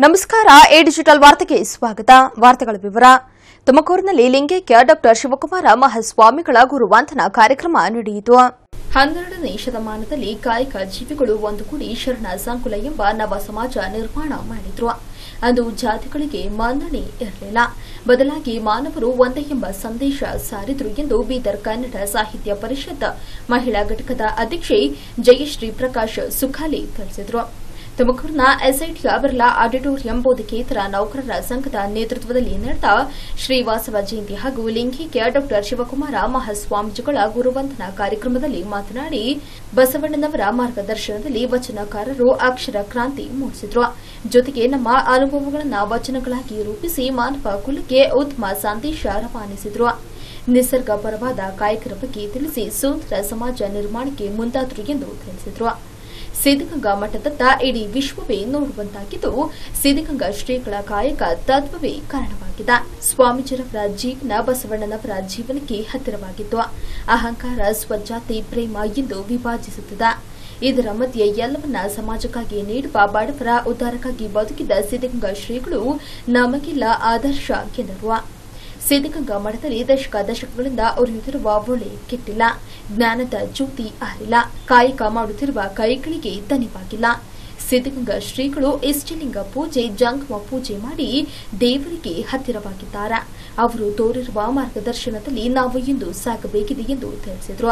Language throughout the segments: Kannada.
ನಮಸ್ಕಾರ. ಎ ಡಿಜಿಟಲ್ ವಾರ್ತೆಗೆ ಸ್ವಾಗತ. ವಾರ್ತೆಗಳ ವಿವರ. ತುಮಕೂರಿನಲ್ಲಿ ಲಿಂಗೈಕ್ಯ ಡಾ ಶಿವಕುಮಾರ ಮಹಾಸ್ವಾಮಿಗಳ ಗುರುವಂದನಾ ಕಾರ್ಯಕ್ರಮ ನಡೆಯಿತು. 12ನೇ ಶತಮಾನದಲ್ಲಿ ಕಾಯಕ ಜೀವಿಗಳು ಒಂದುಗೂಡಿ ಶರಣ ಸಂಕುಲ ಎಂಬ ನವ ಸಮಾಜ ನಿರ್ಮಾಣ ಮಾಡಿದ್ರು. ಅಂದು ಜಾತಿಗಳಿಗೆ ಮನ್ನಣೆ ಇರಲಿಲ್ಲ, ಬದಲಾಗಿ ಮಾನವರು ಒಂದೇ ಎಂಬ ಸಂದೇಶ ಸಾರಿದ್ರು ಎಂದು ಬೀದರ್ ಕನ್ನಡ ಸಾಹಿತ್ಯ ಪರಿಷತ್ ಮಹಿಳಾ ಘಟಕದ ಅಧ್ಯಕ್ಷೆ ಜಯಶ್ರೀ ಪ್ರಕಾಶ್ ಸುಖಾಲಿ ತಿಳಿಸಿದರು. ತುಮಕೂರಿನ ಎಸ್ಐಟಿಯ ಬಿರ್ಲಾ ಆಡಿಟೋರಿಯಂ ಬೋಧಕೇತರ ನೌಕರರ ಸಂಘದ ನೇತೃತ್ವದಲ್ಲಿ ನಡೆದ ಶ್ರೀವಾಸವ ಜಯಂತಿ ಹಾಗೂ ಲಿಂಗೈಕ್ಯ ಡಾ ಶಿವಕುಮಾರ ಮಹಾಸ್ವಾಮೀಜಿಗಳ ಗುರುವಂದನಾ ಕಾರ್ಯಕ್ರಮದಲ್ಲಿ ಮಾತನಾಡಿ, ಬಸವಣ್ಣನವರ ಮಾರ್ಗದರ್ಶನದಲ್ಲಿ ವಚನಕಾರರು ಅಕ್ಷರ ಕ್ರಾಂತಿ ಮೂಡಿಸಿದ್ರು. ಜೊತೆಗೆ ನಮ್ಮ ಅನುಭವಗಳನ್ನು ವಚನಗಳಾಗಿ ರೂಪಿಸಿ ಮಾನವ ಕುಲಕ್ಕೆ ಉತ್ತಮ ಸಂದೇಶ ರವಾನಿಸಿದ್ರು. ನಿಸರ್ಗ ಪರವಾದ ಕಾಯಕರ ಬಗ್ಗೆ ತಿಳಿಸಿ ಸುಂದರ ಸಮಾಜ ನಿರ್ಮಾಣಕ್ಕೆ ಮುಂದಾದರು ಎಂದು ತಿಳಿಸಿದರು. ಸಿದ್ದಗಂಗಾ ಮಠದತ್ತ ಇಡೀ ವಿಶ್ವವೇ ನೋಡುವಂತಾಗಿದ್ದು, ಸಿದ್ದಗಂಗಾ ಶ್ರೀಗಳ ಕಾಯಕ ತತ್ವವೇ ಕಾರಣವಾಗಿದೆ. ಸ್ವಾಮೀಜಿರವರ ಜೀವನ ಬಸವಣ್ಣನವರ ಜೀವನಕ್ಕೆ ಹತ್ತಿರವಾಗಿತ್ತು. ಅಹಂಕಾರ, ಸ್ವಜಾತಿ, ಪ್ರೇಮ ಎಂದು ವಿಭಜಿಸುತ್ತದೆ. ಇದರ ಮಧ್ಯೆ ಎಲ್ಲವನ್ನ ಸಮಾಜಕ್ಕಾಗಿ ನೀಡುವ ಬಡವರ ಉದ್ಧಾರಕ್ಕಾಗಿ ಬದುಕಿದ ಸಿದ್ದಗಂಗಾ ಶ್ರೀಗಳು ನಮಗೆಲ್ಲ ಆದರ್ಶ ಎಂದರು. ಸಿದ್ದಗಂಗಾ ಮಠದಲ್ಲಿ ದಶಕಗಳಿಂದ ಉರಿಯುತ್ತಿರುವ ಒಳೆ ಕೆಟ್ಟಿಲ್ಲ, ಜ್ಞಾನದ ಜ್ಯೋತಿ ಆರಿಲ್ಲ, ಕಾಯಕ ಮಾಡುತ್ತಿರುವ ಕೈಗಳಿಗೆ ದನಿವಾಗಿಲ್ಲ. ಸಿದ್ದಗಂಗಾ ಶ್ರೀಗಳು ಇಷ್ಟಲಿಂಗ ಪೂಜೆ, ಜಂಗಮ ಪೂಜೆ ಮಾಡಿ ದೇವರಿಗೆ ಹತ್ತಿರವಾಗಿದ್ದಾರೆ. ಅವರು ತೋರಿರುವ ಮಾರ್ಗದರ್ಶನದಲ್ಲಿ ನಾವು ಇಂದು ಸಾಗಬೇಕಿದೆ ಎಂದು ತಿಳಿಸಿದರು.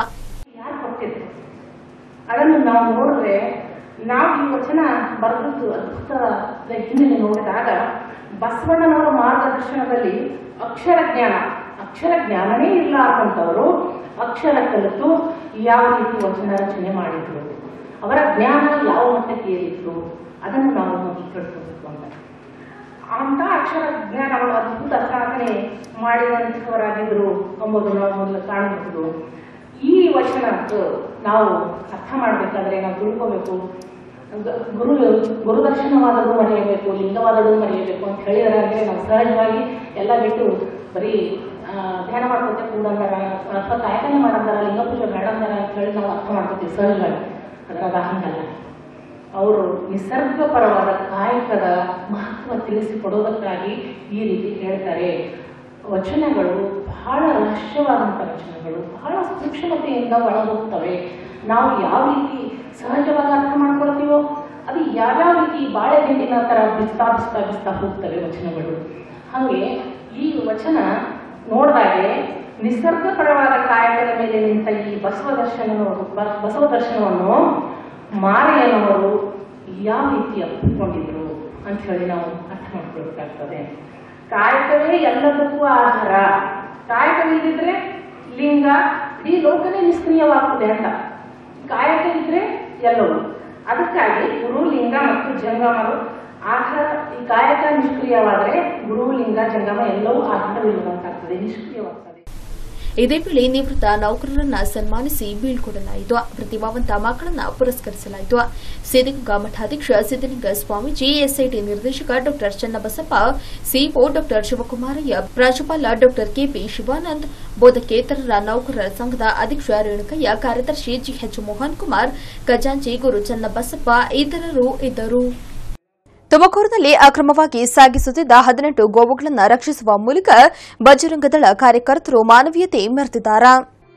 ಅದನ್ನು ನಾವು ನೋಡಿದ್ರೆ, ನಾವು ಈ ವಚನ ಬರೆದದ್ದು ಅದ್ಭುತದ ಹಿನ್ನೆಲೆ ನೋಡಿದಾಗ ಬಸವಣ್ಣನವರ ಮಾರ್ಗದರ್ಶನದಲ್ಲಿ ಅಕ್ಷರ ಜ್ಞಾನನೇ ಇಲ್ಲ ಅಂತವರು ಅಕ್ಷರ ಕಲಿತು ಯಾವ ರೀತಿ ವಚನ ರಚನೆ ಮಾಡಿದ್ರು, ಅವರ ಜ್ಞಾನ ಯಾವ ಮಟ್ಟಕ್ಕೆ ಏರಿದ್ರು, ಅದನ್ನು ನಾವು ಮೊದಲು ತಿಳ್ಕೊಬೇಕು ಅಂತ ಅಕ್ಷರ ಜ್ಞಾನವನ್ನು ಅದ್ಭುತ ಸಾಧನೆ ಮಾಡಿದಂಥವರಾಗಿದ್ರು ಎಂಬುದು ನಾವು ಮೊದಲು ಕಾಣಬಹುದು. ಈ ವಚನ ನಾವು ಅರ್ಥ ಮಾಡಬೇಕಾದ್ರೆ ನಾವು ತಿಳ್ಕೋಬೇಕು. ಗುರುದರ್ಶನವಾದದ್ದು ಮರೆಯಬೇಕು, ಲಿಂಗವಾದದ್ದು ಮರೆಯಬೇಕು ಅಂತ ಹೇಳಿದ್ರೆ ನಾವು ಸಹಜವಾಗಿ ಎಲ್ಲ ಬಿಟ್ಟು ಬರೀ ಧ್ಯಾನ ಮಾಡ್ಕೊತೇ ಕೂಡಂದಾರ ಅಥವಾ ಕಾಯಕನೇ ಮಾಡಂದಾರ, ಲಿಂಗ ಪೂಜೆ ಬೇಡಂದಾರ ಅಂತ ಹೇಳಿ ನಾವು ಅರ್ಥ ಮಾಡ್ಕೊತೀವಿ ಸಹಜವಾಗಿ. ಅದರಾಗ ಹಂಗಲ್ಲ. ಅವರು ನಿಸರ್ಗಪರವಾದ ಕಾಯಕದ ಮಹತ್ವ ತಿಳಿಸಿಕೊಡೋದಕ್ಕಾಗಿ ಈ ರೀತಿ ಹೇಳ್ತಾರೆ. ವಚನಗಳು ಬಹಳ ರಹಸ್ಯವಾದಂಥ ವಚನಗಳು, ಬಹಳ ಸೂಕ್ಷ್ಮತೆಯಿಂದ ಒಳಗೋಗ್ತವೆ. ನಾವು ಯಾವ ರೀತಿ ಸಹಜವಾಗಿ ಅರ್ಥ ಮಾಡ್ಕೊಳ್ತೀವೋ ಅದು ಯಾವ್ಯಾವ ರೀತಿ ಬಾಳೆದಿಂಡಿನ ಥರ ಬಿಸ್ತಾ ಹೋಗ್ತವೆ ವಚನಗಳು. ಹಾಗೆ ಈ ವಚನ ನೋಡಿದಾಗೆ ನಿಸರ್ಗಪರವಾದ ಕಾಯಕದ ಮೇಲೆ ನಿಂತ ಈ ಬಸವ ದರ್ಶನವನ್ನು ಮಾರೆಯನವರು ಯಾವ ರೀತಿ ಅಪ್ಪಿಕೊಂಡಿದ್ರು ಅಂತ ಹೇಳಿ ನಾವು ಅರ್ಥ ಮಾಡ್ಕೊಳ್ಬೇಕಾಗ್ತದೆ. ಕಾಯಕವೇ ಎಲ್ಲದಕ್ಕೂ ಆಧಾರ. ಕಾಯಕವಿಲ್ಲದಿದ್ರೆ ಲಿಂಗ ಇಡೀ ಲೋಕನೇ ನಿಷ್ಕ್ರಿಯವಾಗ್ತದೆ ಅಂತ. ಕಾಯಕ ಇದ್ರೆ ಎಲ್ಲವೂ. ಅದಕ್ಕಾಗಿ ಗುರು, ಲಿಂಗ ಮತ್ತು ಜಂಗಮರು ಆಧಾರ. ಈ ಕಾಯಕ ನಿಷ್ಕ್ರಿಯವಾದರೆ ಗುರು, ಲಿಂಗ, ಜಂಗಮ ಎಲ್ಲವೂ ಆಧಾರವಿಲ್ಲದಂತಾಗ್ತದೆ, ನಿಷ್ಕ್ರಿಯವಾಗ್ತದೆ. ಇದೇ ವೇಳೆ ನಿವೃತ್ತ ನೌಕರರನ್ನ ಸನ್ಮಾನಿಸಿ ಬೀಳ್ಕೊಡಲಾಯಿತು. ಪ್ರತಿಭಾವಂತ ಮಕ್ಕಳನ್ನ ಪುರಸ್ಕರಿಸಲಾಯಿತು. ಸಿದ್ದಗಂಗಾ ಮಠಾಧ್ಯಕ್ಷ ಸಿದ್ದಲಿಂಗ ಸ್ವಾಮೀಜಿ, ಎಸ್ಐಟಿ ನಿರ್ದೇಶಕ ಡಾ ಚನ್ನಬಸಪ್ಪ, ಸಿಇಒ ಡಾ ಶಿವಕುಮಾರಯ್ಯ, ಪ್ರಾಂಶುಪಾಲ ಡಾ ಕೆಪಿ ಶಿವಾನಂದ್, ಬೋಧಕೇತರರ ನೌಕರರ ಸಂಘದ ಅಧ್ಯಕ್ಷ ರೇಣುಕಯ್ಯ, ಕಾರ್ಯದರ್ಶಿ ಜಿಎಚ್ ಮೋಹನ್ ಕುಮಾರ್, ಖಜಾಂಚಿ ಗುರು ಚನ್ನಬಸಪ್ಪ ಇತರರು ಇದ್ದರು. ತುಮಕೂರಿನಲ್ಲಿ ಅಕ್ರಮವಾಗಿ ಸಾಗಿಸುತ್ತಿದ್ದ 18 ಗೋವುಗಳನ್ನು ರಕ್ಷಿಸುವ ಮೂಲಕ ಬಜರಂಗದಳ ಕಾರ್ಯಕರ್ತರು ಮಾನವೀಯತೆ ಮೆರೆದಿದ್ದಾರೆ.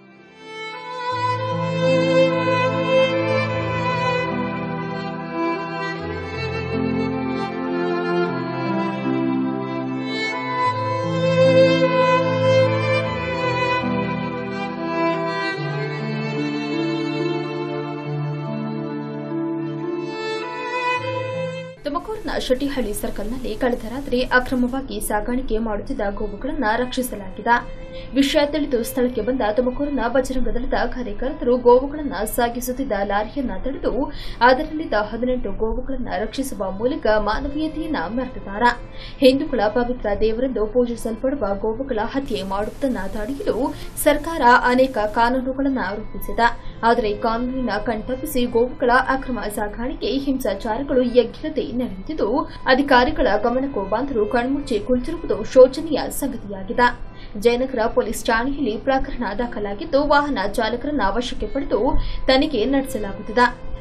ತುಮಕೂರಿನ ಶೆಟ್ಟಿಹಳ್ಳಿ ಸರ್ಕಲ್ನಲ್ಲಿ ಕಳೆದ ರಾತ್ರಿ ಅಕ್ರಮವಾಗಿ ಸಾಗಾಣಿಕೆ ಮಾಡುತ್ತಿದ್ದ ಗೋವುಗಳನ್ನು ರಕ್ಷಿಸಲಾಗಿದೆ. ವಿಷಯ ತಿಳಿದು ಸ್ಥಳಕ್ಕೆ ಬಂದ ತುಮಕೂರಿನ ಬಜರಂಗ ದಳದ ಕಾರ್ಯಕರ್ತರು ಗೋವುಗಳನ್ನು ಸಾಗಿಸುತ್ತಿದ್ದ ಲಾರಿಯನ್ನ ತಡೆದು ಅದರಲ್ಲಿದ್ದ 18 ಗೋವುಗಳನ್ನು ರಕ್ಷಿಸುವ ಮೂಲಕ ಮಾನವೀಯತೆಯನ್ನ ಮೆರೆದಿದ್ದಾರೆ. ಹಿಂದೂಗಳ ಪವಿತ್ರ ದೇವರೆಂದು ಪೂಜಿಸಲ್ಪಡುವ ಗೋವುಗಳ ಹತ್ಯೆ ಮಾಡುವುದನ್ನು ತಡೆಯಲು ಸರ್ಕಾರ ಅನೇಕ ಕಾನೂನುಗಳನ್ನು ರೂಪಿಸಿದೆ. ಆದರೆ ಕಾನೂನಿನ ಕಣ್ತಪ್ಪಿಸಿ ಗೋವುಗಳ ಅಕ್ರಮ ಸಾಗಾಣಿಕೆ, ಹಿಂಸಾಚಾರಗಳು ಎಗ್ಗಿಲ್ಲದೆ ನಡೆಯುತ್ತಿದ್ದು ಅಧಿಕಾರಿಗಳ ಗಮನಕ್ಕೂ ಬಂದರೂ ಕಣ್ಮುಚ್ಚಿ ಕುಳಿತಿರುವುದು ಶೋಚನೀಯ ಸಂಗತಿಯಾಗಿದೆ. ಜಯನಗರ ಪೊಲೀಸ್ ಠಾಣೆಯಲ್ಲಿ ಪ್ರಕರಣ ದಾಖಲಾಗಿದ್ದು ವಾಹನ ಚಾಲಕರನ್ನ ವಶಕ್ಕೆ ಪಡೆದು ತನಿಖೆ ನಡೆಸಲಾಗುತ್ತಿದೆ.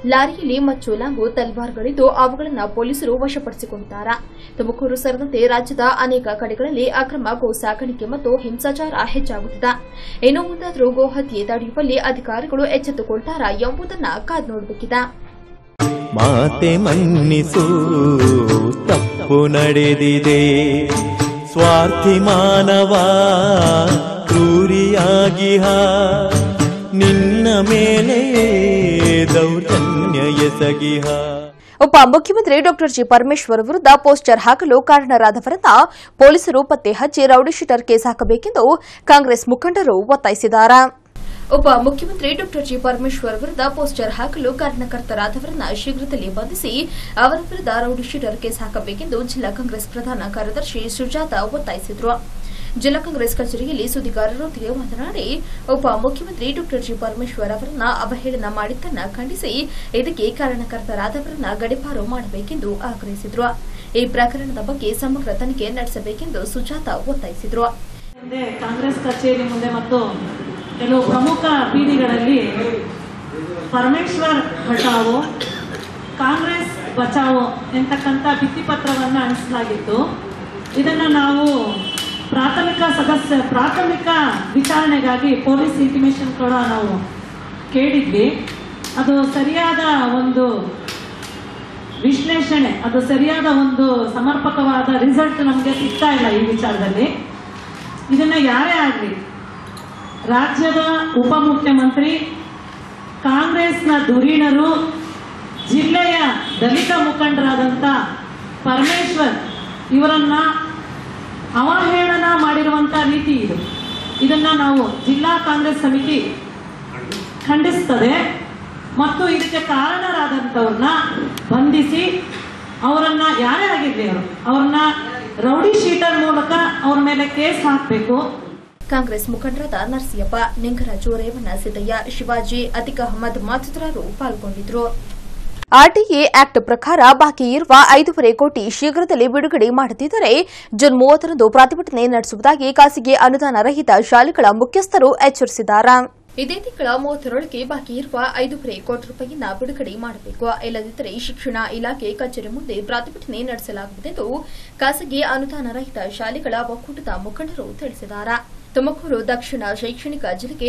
ಲಾರಿಯಲ್ಲಿ ಮಚ್ಚೋಲಾಂಗು ತಲ್ವಾರ್ಗಳಿದ್ದು ಅವುಗಳನ್ನು ಪೊಲೀಸರು ವಶಪಡಿಸಿಕೊಂಡಿದ್ದಾರೆ. ತುಮಕೂರು ಸೇರಿದಂತೆ ರಾಜ್ಯದ ಅನೇಕ ಕಡೆಗಳಲ್ಲಿ ಅಕ್ರಮ ಗೋ ಸಾಗಾಣಿಕೆ ಮತ್ತು ಹಿಂಸಾಚಾರ ಹೆಚ್ಚಾಗುತ್ತಿದೆ. ಇನ್ನು ಮುಂದಾದರೂ ಗೋ ಹತ್ಯೆ ತಡೆಯುವಲ್ಲಿ ಅಧಿಕಾರಿಗಳು ಎಚ್ಚೆತ್ತುಕೊಳ್ತಾರಾ ಎಂಬುದನ್ನು ಕಾದು ನೋಡಬೇಕಿದೆ. ಮಾತೆ ಮನ್ನಿಸು, ತಪ್ಪು ನಡೆದಿದೆ, ಸ್ವಾರ್ಥಿ ಮಾನವ ಕ್ರೂರಿಯಾಗಿಹ, ನಿನ್ನ ಮೇಲೆ ದೌರ್ಜನ್ಯ ಎಸಗಿಹ. ಉಪ ಮುಖ್ಯಮಂತ್ರಿ ಡಾ ಜಿ ಪರಮೇಶ್ವರ್ ವಿರುದ್ಧ ಪೋಸ್ಟರ್ ಹಾಕಲು ಕಾರಣರಾದವರನ್ನ ಪೊಲೀಸರು ಪತ್ತೆ ಹಚ್ಚಿ ರೌಡಿಶೀಟರ್ ಕೇಸ್ ಹಾಕಬೇಕೆಂದು ಕಾಂಗ್ರೆಸ್ ಮುಖಂಡರು ಒತ್ತಾಯಿಸಿದ್ದಾರೆ. ಉಪ ಮುಖ್ಯಮಂತ್ರಿ ಡಾ ಜಿ ಪರಮೇಶ್ವರ್ ವಿರುದ್ಧ ಪೋಸ್ಟರ್ ಹಾಕಲು ಕಾರಣಕರ್ತರಾದವರನ್ನ ಶೀಘ್ರದಲ್ಲೇ ಬಂಧಿಸಿ ಅವರ ವಿರುದ್ಧ ರೌಡಿಶೀಟರ್ ಕೇಸ್ ಹಾಕಬೇಕೆಂದು ಜಿಲ್ಲಾ ಕಾಂಗ್ರೆಸ್ ಪ್ರಧಾನ ಕಾರ್ಯದರ್ಶಿ ಸುಜಾತ ಒತ್ತಾಯಿಸಿದರು. ಜಿಲ್ಲಾ ಕಾಂಗ್ರೆಸ್ ಕಚೇರಿಯಲ್ಲಿ ಸುದ್ದಿಗಾರರೊಂದಿಗೆ ಮಾತನಾಡಿ, ಉಪ ಮುಖ್ಯಮಂತ್ರಿ ಡಾ ಜಿ ಪರಮೇಶ್ವರ್ ಅವರನ್ನ ಅವಹೇಳನ ಮಾಡಿದ್ದನ್ನ ಖಂಡಿಸಿ ಇದಕ್ಕೆ ಕಾರಣಕರ್ತರಾದವರನ್ನ ಗಡೀಪಾರು ಮಾಡಬೇಕೆಂದು ಆಗ್ರಹಿಸಿದರು. ಈ ಪ್ರಕರಣದ ಬಗ್ಗೆ ಸಮಗ್ರ ತನಿಖೆ ನಡೆಸಬೇಕೆಂದು ಸುಜಾತ ಒತ್ತಾಯಿಸಿದರು. ಕಾಂಗ್ರೆಸ್ ಕಚೇರಿ ಮುಂದೆ ಮತ್ತು ಕೆಲವು ಪ್ರಮುಖ ಬೀದಿಗಳಲ್ಲಿ ಪರಮೇಶ್ವರ್ ಹಟಾವೋ, ಕಾಂಗ್ರೆಸ್ ಬಚಾವೋ ಎಂತಕ್ಕಂಥ ಭಿತ್ತಿಪತ್ರವನ್ನು ಅಂಟಿಸಲಾಗಿತ್ತು. ಇದನ್ನು ನಾವು ಪ್ರಾಥಮಿಕ ವಿಚಾರಣೆಗಾಗಿ ಪೊಲೀಸ್ ಇಂಟಿಮೇಷನ್ ಕೂಡ ನಾವು ಕೇಳಿದ್ವಿ. ಅದು ಸರಿಯಾದ ಒಂದು ವಿಶ್ಲೇಷಣೆ, ಅದು ಸರಿಯಾದ ಒಂದು ಸಮರ್ಪಕವಾದ ರಿಸಲ್ಟ್ ನಮಗೆ ಸಿಗ್ತಾ ಇಲ್ಲ. ಈ ವಿಚಾರದಲ್ಲಿ ಇದನ್ನ ಯಾರೇ ಆಗಲಿ, ರಾಜ್ಯದ ಉಪಮುಖ್ಯಮಂತ್ರಿ, ಕಾಂಗ್ರೆಸ್ನ ಧುರೀಣರು, ಜಿಲ್ಲೆಯ ದಲಿತ ಮುಖಂಡರಾದಂಥ ಪರಮೇಶ್ವರ್ ಇವರನ್ನ ಅವಹೇಳನ ಮಾಡಿರುವಂಥ ರೀತಿ ಇದು. ಇದನ್ನ ನಾವು ಜಿಲ್ಲಾ ಕಾಂಗ್ರೆಸ್ ಸಮಿತಿ ಖಂಡಿಸ್ತದೆ ಮತ್ತು ಇದಕ್ಕೆ ಕಾರಣರಾದಂಥವ್ರನ್ನ ಬಂಧಿಸಿ ಅವರನ್ನ ಯಾರೇ ಆಗಿರಲಿ ಅವ್ರನ್ನ ರೌಡಿ ಶೀಟರ್ ಮೂಲಕ ಅವ್ರ ಮೇಲೆ ಕೇಸ್ ಹಾಕಬೇಕು. ಕಾಂಗ್ರೆಸ್ ಮುಖಂಡರಾದ ನರಸಿಯಪ್ಪ, ನಿಂಗರಾಜು, ರೇವಣ್ಣ, ಸಿದ್ದಯ್ಯ, ಶಿವಾಜಿ, ಅತಿಕ್ ಅಹಮದ್ ಮತ್ತಿತರರು ಪಾಲ್ಗೊಂಡಿದ್ದರು. ಆರ್ಟಿಎ ಆಕ್ಟ್ ಪ್ರಕಾರ ಬಾಕಿ ಇರುವ 5.5 ಕೋಟಿ ಶೀಘ್ರದಲ್ಲೇ ಬಿಡುಗಡೆ ಮಾಡದಿದ್ದರೆ ಜೂನ್ 30ರಂದು ಪ್ರತಿಭಟನೆ ನಡೆಸುವುದಾಗಿ ಖಾಸಗಿ ಅನುದಾನ ರಹಿತ ಶಾಲೆಗಳ ಮುಖ್ಯಸ್ಥರು ಎಚ್ಚರಿಸಿದ್ದಾರೆ. ಇದೇ ತಿಂಗಳ 30ರೊಳಗೆ ಬಾಕಿ ಇರುವ 5.5 ಕೋಟಿ ರೂಪಾಯಿಯನ್ನ ಬಿಡುಗಡೆ ಮಾಡಬೇಕು, ಇಲ್ಲದಿದ್ದರೆ ಶಿಕ್ಷಣ ಇಲಾಖೆ ಕಚೇರಿ ಮುಂದೆ ಪ್ರತಿಭಟನೆ ನಡೆಸಲಾಗುವುದೆಂದು ಖಾಸಗಿ ಅನುದಾನ ರಹಿತ ಶಾಲೆಗಳ ಒಕ್ಕೂಟದ ಮುಖಂಡರು ತಿಳಿಸಿದ್ದಾರೆ. ತುಮಕೂರು ದಕ್ಷಿಣ ಶೈಕ್ಷಣಿಕ ಜಿಲ್ಲೆಗೆ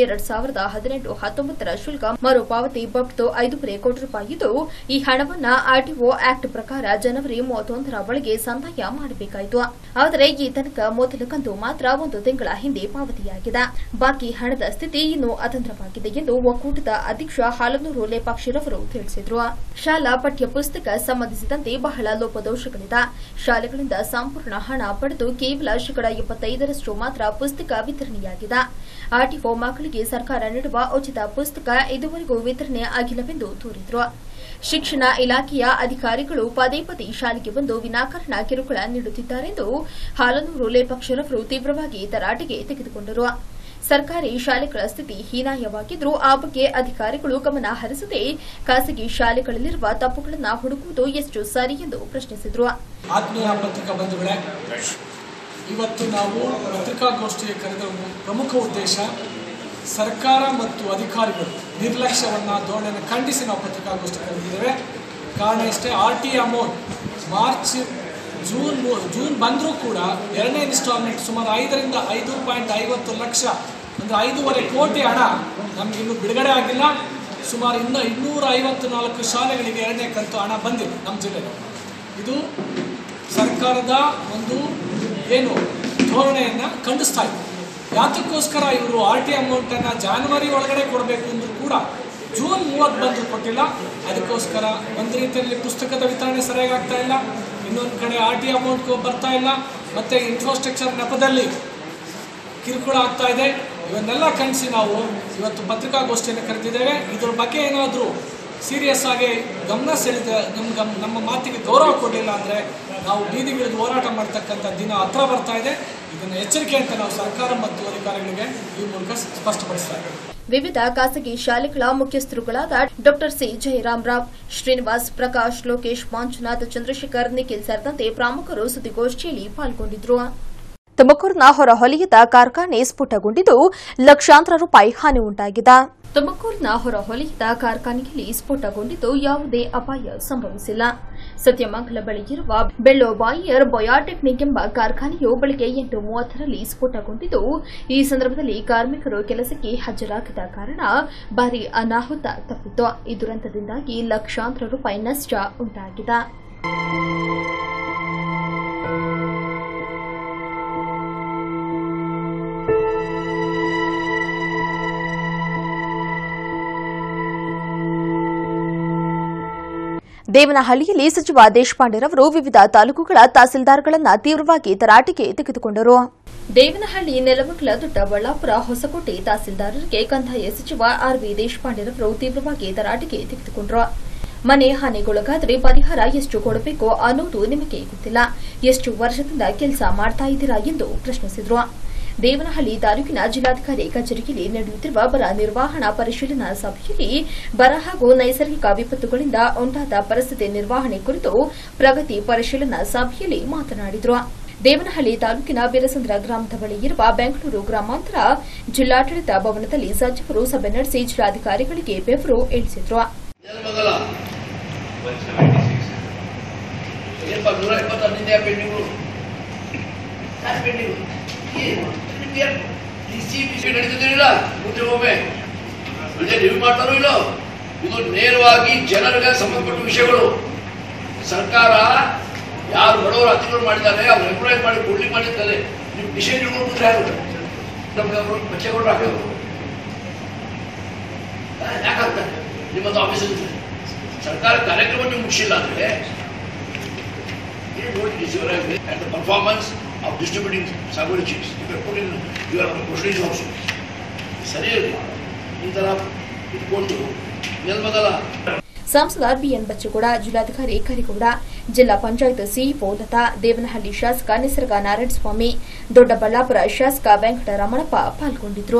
2018-19ರ ಶುಲ್ಕ ಮರುಪಾವತಿ ಬಾಬ್ತು 5.5 ಕೋಟಿ ರೂಪಾಯಿ ಇದ್ದು, ಈ ಹಣವನ್ನು ಆರ್ಟಿಒ ಆಕ್ಟ್ ಪ್ರಕಾರ ಜನವರಿ 31ರ ಒಳಗೆ ಸಂದಾಯ ಮಾಡಬೇಕಾಯಿತು. ಆದರೆ ಈ ತನಕ ಮೊದಲ ಕಂತು ಮಾತ್ರ 1 ತಿಂಗಳ ಹಿಂದೆ ಪಾವತಿಯಾಗಿದೆ. ಬಾಕಿ ಹಣದ ಸ್ಥಿತಿ ಇನ್ನೂ ಅತಂತ್ರವಾಗಿದೆ ಎಂದು ಒಕ್ಕೂಟದ ಅಧ್ಯಕ್ಷ ಹಾಲನೂರು ಲೇಪಾಕ್ಷಿರವರು ತಿಳಿಸಿದರು. ಶಾಲಾ ಪಠ್ಯ ಪುಸ್ತಕ ಸಂಬಂಧಿಸಿದಂತೆ ಬಹಳ ಲೋಪದೋಷಗಳಿದೆ. ಶಾಲೆಗಳಿಂದ ಸಂಪೂರ್ಣ ಹಣ ಪಡೆದು ಕೇವಲ 75% ಮಾತ್ರ ಪುಸ್ತಕ ವಿತರಣೆಯಾಗಿದೆ. ಆರ್ಟಿಒ ಮಕ್ಕಳಿಗೆ ಸರ್ಕಾರ ನೀಡುವ ಉಚಿತ ಪುಸ್ತಕ ಇದುವರೆಗೂ ವಿತರಣೆ ಆಗಿಲ್ಲವೆಂದು ದೂರಿದರು. ಶಿಕ್ಷಣ ಇಲಾಖೆಯ ಅಧಿಕಾರಿಗಳು ಪದೇ ಪದೇ ಶಾಲೆಗೆ ಬಂದು ವಿನಾಕಾರಣ ಕಿರುಕುಳ ನೀಡುತ್ತಿದ್ದಾರೆಂದು ಹಾಲನೂರು ಲೇಪಾಕ್ಷರವರು ತೀವ್ರವಾಗಿ ತರಾಟೆಗೆ ತೆಗೆದುಕೊಂಡರು. ಸರ್ಕಾರಿ ಶಾಲೆಗಳ ಸ್ಥಿತಿ ಹೀನಾಯವಾಗಿದ್ದರೂ ಆ ಬಗ್ಗೆ ಅಧಿಕಾರಿಗಳು ಗಮನ ಹರಿಸದೆ ಖಾಸಗಿ ಶಾಲೆಗಳಲ್ಲಿರುವ ತಪ್ಪುಗಳನ್ನು ಹುಡುಕುವುದು ಎಷ್ಟು ಸರಿ ಎಂದು ಪ್ರಶ್ನಿಸಿದರು. ಆತ್ಮೀಯ ಪತ್ರಿಕಾ ಬಂಧುಗಳೇ, ಇವತ್ತು ನಾವು ಪತ್ರಿಕಾಗೋಷ್ಠಿಗೆ ಕರೆದ ಪ್ರಮುಖ ಉದ್ದೇಶ ಸರ್ಕಾರ ಮತ್ತು ಅಧಿಕಾರಿಗಳು ನಿರ್ಲಕ್ಷ್ಯವನ್ನು ಧೋರಣೆಯನ್ನು ಖಂಡಿಸಿ ನಾವು ಪತ್ರಿಕಾಗೋಷ್ಠಿ ಕರೆದಿದ್ದೇವೆ. ಕಾರಣ ಇಷ್ಟೇ, RTA ಅಮೌಂಟ್ ಜೂನ್ ಬಂದರೂ ಕೂಡ 2ನೇ ಇನ್ಸ್ಟಾಲ್ಮೆಂಟ್ ಸುಮಾರು 5ರಿಂದ 5.50 ಲಕ್ಷ ಅಂದರೆ 5.5 ಕೋಟಿ ಹಣ ನಮಗಿನ್ನೂ ಬಿಡುಗಡೆ ಆಗಿಲ್ಲ. ಸುಮಾರು 254 ಶಾಲೆಗಳಿಗೆ 2ನೇ ಕಂತು ಹಣ ಬಂದಿದೆ ನಮ್ಮ ಜಿಲ್ಲೆಯಲ್ಲಿ. ಇದು ಸರ್ಕಾರದ ಒಂದು ಧೋರಣೆಯನ್ನು ಖಂಡಿಸ್ತಾ ಇದೆ. ಯಾತಕ್ಕೋಸ್ಕರ ಇವರು RTA ಅಮೌಂಟನ್ನು ಜಾನ್ವರಿ ಒಳಗಡೆ ಕೊಡಬೇಕು ಅಂದರೂ ಕೂಡ ಜೂನ್ 30 ಬಂದರೂ ಕೊಟ್ಟಿಲ್ಲ. ಅದಕ್ಕೋಸ್ಕರ ಒಂದು ರೀತಿಯಲ್ಲಿ ಪುಸ್ತಕದ ವಿತರಣೆ ಸರಿಯಾಗಿ ಆಗ್ತಾ ಇಲ್ಲ, ಇನ್ನೊಂದು ಕಡೆ RTA ಅಮೌಂಟ್ ಬರ್ತಾ ಇಲ್ಲ, ಮತ್ತು ಇನ್ಫ್ರಾಸ್ಟ್ರಕ್ಚರ್ ನೆಪದಲ್ಲಿ ಕಿರುಕುಳ ಆಗ್ತಾ ಇದೆ. ಇವನ್ನೆಲ್ಲ ಖಂಡಿಸಿ ನಾವು ಇವತ್ತು ಪತ್ರಿಕಾಗೋಷ್ಠಿಯನ್ನು ಕರೆದಿದ್ದೇವೆ. ಇದರ ಬಗ್ಗೆ ಏನಾದರೂ ಸೀರಿಯಸ್ ಆಗಿ ಗಮನ ಸೆಳೆದ ನಮ್ಮ ಮಾತಿಗೆ ಗೌರವ ಕೊಡಲಿಲ್ಲ ಅಂದರೆ ನಾವು ಬೀದಿಗಿಳಿದು ಹೋರಾಟ ಮಾಡ್ತಕ್ಕಂಥ ದಿನ ಹತ್ರ ಬರ್ತಾ ಇದೆ. ಇದನ್ನು ಎಚ್ಚರಿಕೆ ಅಂತ ನಾವು ಸರ್ಕಾರ ಮತ್ತು ಅಧಿಕಾರಿಗಳಿಗೆ ಈ ಮೂಲಕ ಸ್ಪಷ್ಟಪಡಿಸ್ತಾ ಇದ್ದೇವೆ. ವಿವಿಧ ಖಾಸಗಿ ಶಾಲೆಗಳ ಮುಖ್ಯಸ್ಥರುಗಳಾದ ಡಾ ಸಿ ಜಯರಾಮರಾವ್, ಶ್ರೀನಿವಾಸ್, ಪ್ರಕಾಶ್, ಲೋಕೇಶ್, ಮಂಜುನಾಥ್, ಚಂದ್ರಶೇಖರ್, ನಿಖಿಲ್ ಸೇರಿದಂತೆ ಪ್ರಮುಖರು ಸುದ್ದಿಗೋಷ್ಠಿಯಲ್ಲಿ ಪಾಲ್ಗೊಂಡಿದ್ದರು. ತುಮಕೂರಿನ ಹೊರವಲಯದ ಕಾರ್ಖಾನೆ ಸ್ಫೋಟಗೊಂಡಿದ್ದು ಲಕ್ಷಾಂತರ ರೂಪಾಯಿ ಹಾನಿ ಉಂಟಾಗಿದೆ. ತುಮಕೂರಿನ ಹೊರವಲಯದ ಕಾರ್ಖಾನೆಯಲ್ಲಿ ಸ್ಫೋಟಗೊಂಡಿದ್ದು ಯಾವುದೇ ಅಪಾಯ ಸಂಭವಿಸಿಲ್ಲ. ಸತ್ಯಮಂಗಲ ಬಳಿ ಇರುವ ಬೆಳ್ಳೋ ಬಾಯಿಯರ್ ಬಯೋಟೆಕ್ನಿಕ್ ಎಂಬ ಕಾರ್ಖಾನೆಯು ಬೆಳಗ್ಗೆ 8:30ರಲ್ಲಿ ಸ್ಫೋಟಗೊಂಡಿದ್ದು, ಈ ಸಂದರ್ಭದಲ್ಲಿ ಕಾರ್ಮಿಕರು ಕೆಲಸಕ್ಕೆ ಹಾಜರಾಗದ ಕಾರಣ ಭಾರೀ ಅನಾಹುತ ತಪ್ಪಿತು. ಈ ದುರಂತದಿಂದಾಗಿ ಲಕ್ಷಾಂತರ ರೂಪಾಯಿ ನಷ್ಟ ಉಂಟಾಗಿದೆ. ದೇವನಹಳ್ಳಿಯಲ್ಲಿ ಸಚಿವ ದೇಶಪಾಂಡೆರವರು ವಿವಿಧ ತಾಲೂಕುಗಳ ತಹಸೀಲ್ದಾರ್ಗಳನ್ನು ತೀವ್ರವಾಗಿ ತರಾಟೆಗೆ ತೆಗೆದುಕೊಂಡರು. ದೇವನಹಳ್ಳಿ, ನೆಲಮಂಗಲ, ದೊಡ್ಡಬಳ್ಳಾಪುರ, ಹೊಸಕೋಟೆ ತಹಸೀಲ್ದಾರರಿಗೆ ಕಂದಾಯ ಸಚಿವ ಆರ್.ವಿ. ದೇಶಪಾಂಡೆರವರು ತೀವ್ರವಾಗಿ ತರಾಟೆಗೆ ತೆಗೆದುಕೊಂಡರು. ಮನೆ ಹಾನಿಗೊಳಗಾದರೆ ಪರಿಹಾರ ಎಷ್ಟು ಕೊಡಬೇಕು ಅನ್ನೋದು ನಿಮಗೆ ಗೊತ್ತಿಲ್ಲ, ಎಷ್ಟು ವರ್ಷದಿಂದ ಕೆಲಸ ಮಾಡ್ತಾ ಇದ್ದೀರಾ ಎಂದು ಪ್ರಶ್ನಿಸಿದರು. ದೇವನಹಳ್ಳಿ ತಾಲೂಕಿನ ಜಿಲ್ಲಾಧಿಕಾರಿ ಕಚೇರಿಯಲ್ಲಿ ನಡೆಯುತ್ತಿರುವ ಬರ ನಿರ್ವಹಣಾ ಪರಿಶೀಲನಾ ಸಭೆಯಲ್ಲಿ ಬರ ಹಾಗೂ ನೈಸರ್ಗಿಕ ವಿಪತ್ತುಗಳಿಂದ ಉಂಟಾದ ಪರಿಸ್ಥಿತಿ ನಿರ್ವಹಣೆ ಕುರಿತು ಪ್ರಗತಿ ಪರಿಶೀಲನಾ ಸಭೆಯಲ್ಲಿ ಮಾತನಾಡಿದರು. ದೇವನಹಳ್ಳಿ ತಾಲೂಕಿನ ಬೀರಸಂದ್ರ ಗ್ರಾಮದ ಬಳಿ ಇರುವ ಬೆಂಗಳೂರು ಗ್ರಾಮಾಂತರ ಜಿಲ್ಲಾಡಳಿತ ಭವನದಲ್ಲಿ ಸಚಿವರು ಸಭೆ ನಡೆಸಿ ಜಿಲ್ಲಾಧಿಕಾರಿಗಳಿಗೆ ಬೆವರು ಇಳಿಸಿದರು. ಇದು ನೇರವಾಗಿ ಜನರಿಗೆ ಸಂಬಂಧಪಟ್ಟ ವಿಷಯಗಳು. ಸರ್ಕಾರ ಯಾರು ಬಡವರು ಅತಿಗಳು ಮಾಡಿದ್ದಾರೆ ಅವ್ರು ಎಂಪ್ಲಾಯ್ ಮಾಡಿ ಕೊಡ್ಲಿ ಮಾಡಿದ್ದಾರೆ. ನೀವು ಡಿಸಿಷನ್ ಇಟ್ಕೊಂಡ್ರೆ ನಮ್ಗೆ ಅವರು ಬಚ್ಚೆಗಳು ಹಾಕೋದು ಯಾಕಾಗ್ತಾರೆ? ನಿಮ್ಮದು ಆಫೀಸ್ ಸರ್ಕಾರ ಕಾರ್ಯಕ್ರಮ ನೀವು ಮುಗಿಸಿಲ್ಲ ಅಂದ್ರೆ performance of distributing salary checks. You can put in your proceedings also. ಸರಿ ಈ ತರ ಇಟ್ಕೊಂಡು ನೆಲಮಂಗಲ ಸಂಸದ ಬಿಎನ್ ಬಚ್ಚೇಗೌಡ, ಜಿಲ್ಲಾಧಿಕಾರಿ ಕರಿಗೌಡ, ಜಿಲ್ಲಾ ಪಂಚಾಯತ್ ಸಿಇಒ ಲತಾ, ದೇವನಹಳ್ಳಿ ಶಾಸಕ ನಿಸರ್ಗ ನಾರಾಯಣಸ್ವಾಮಿ, ದೊಡ್ಡಬಳ್ಳಾಪುರ ಶಾಸಕ ವೆಂಕಟರಮಣಪ್ಪ ಪಾಲ್ಗೊಂಡಿದ್ದರು.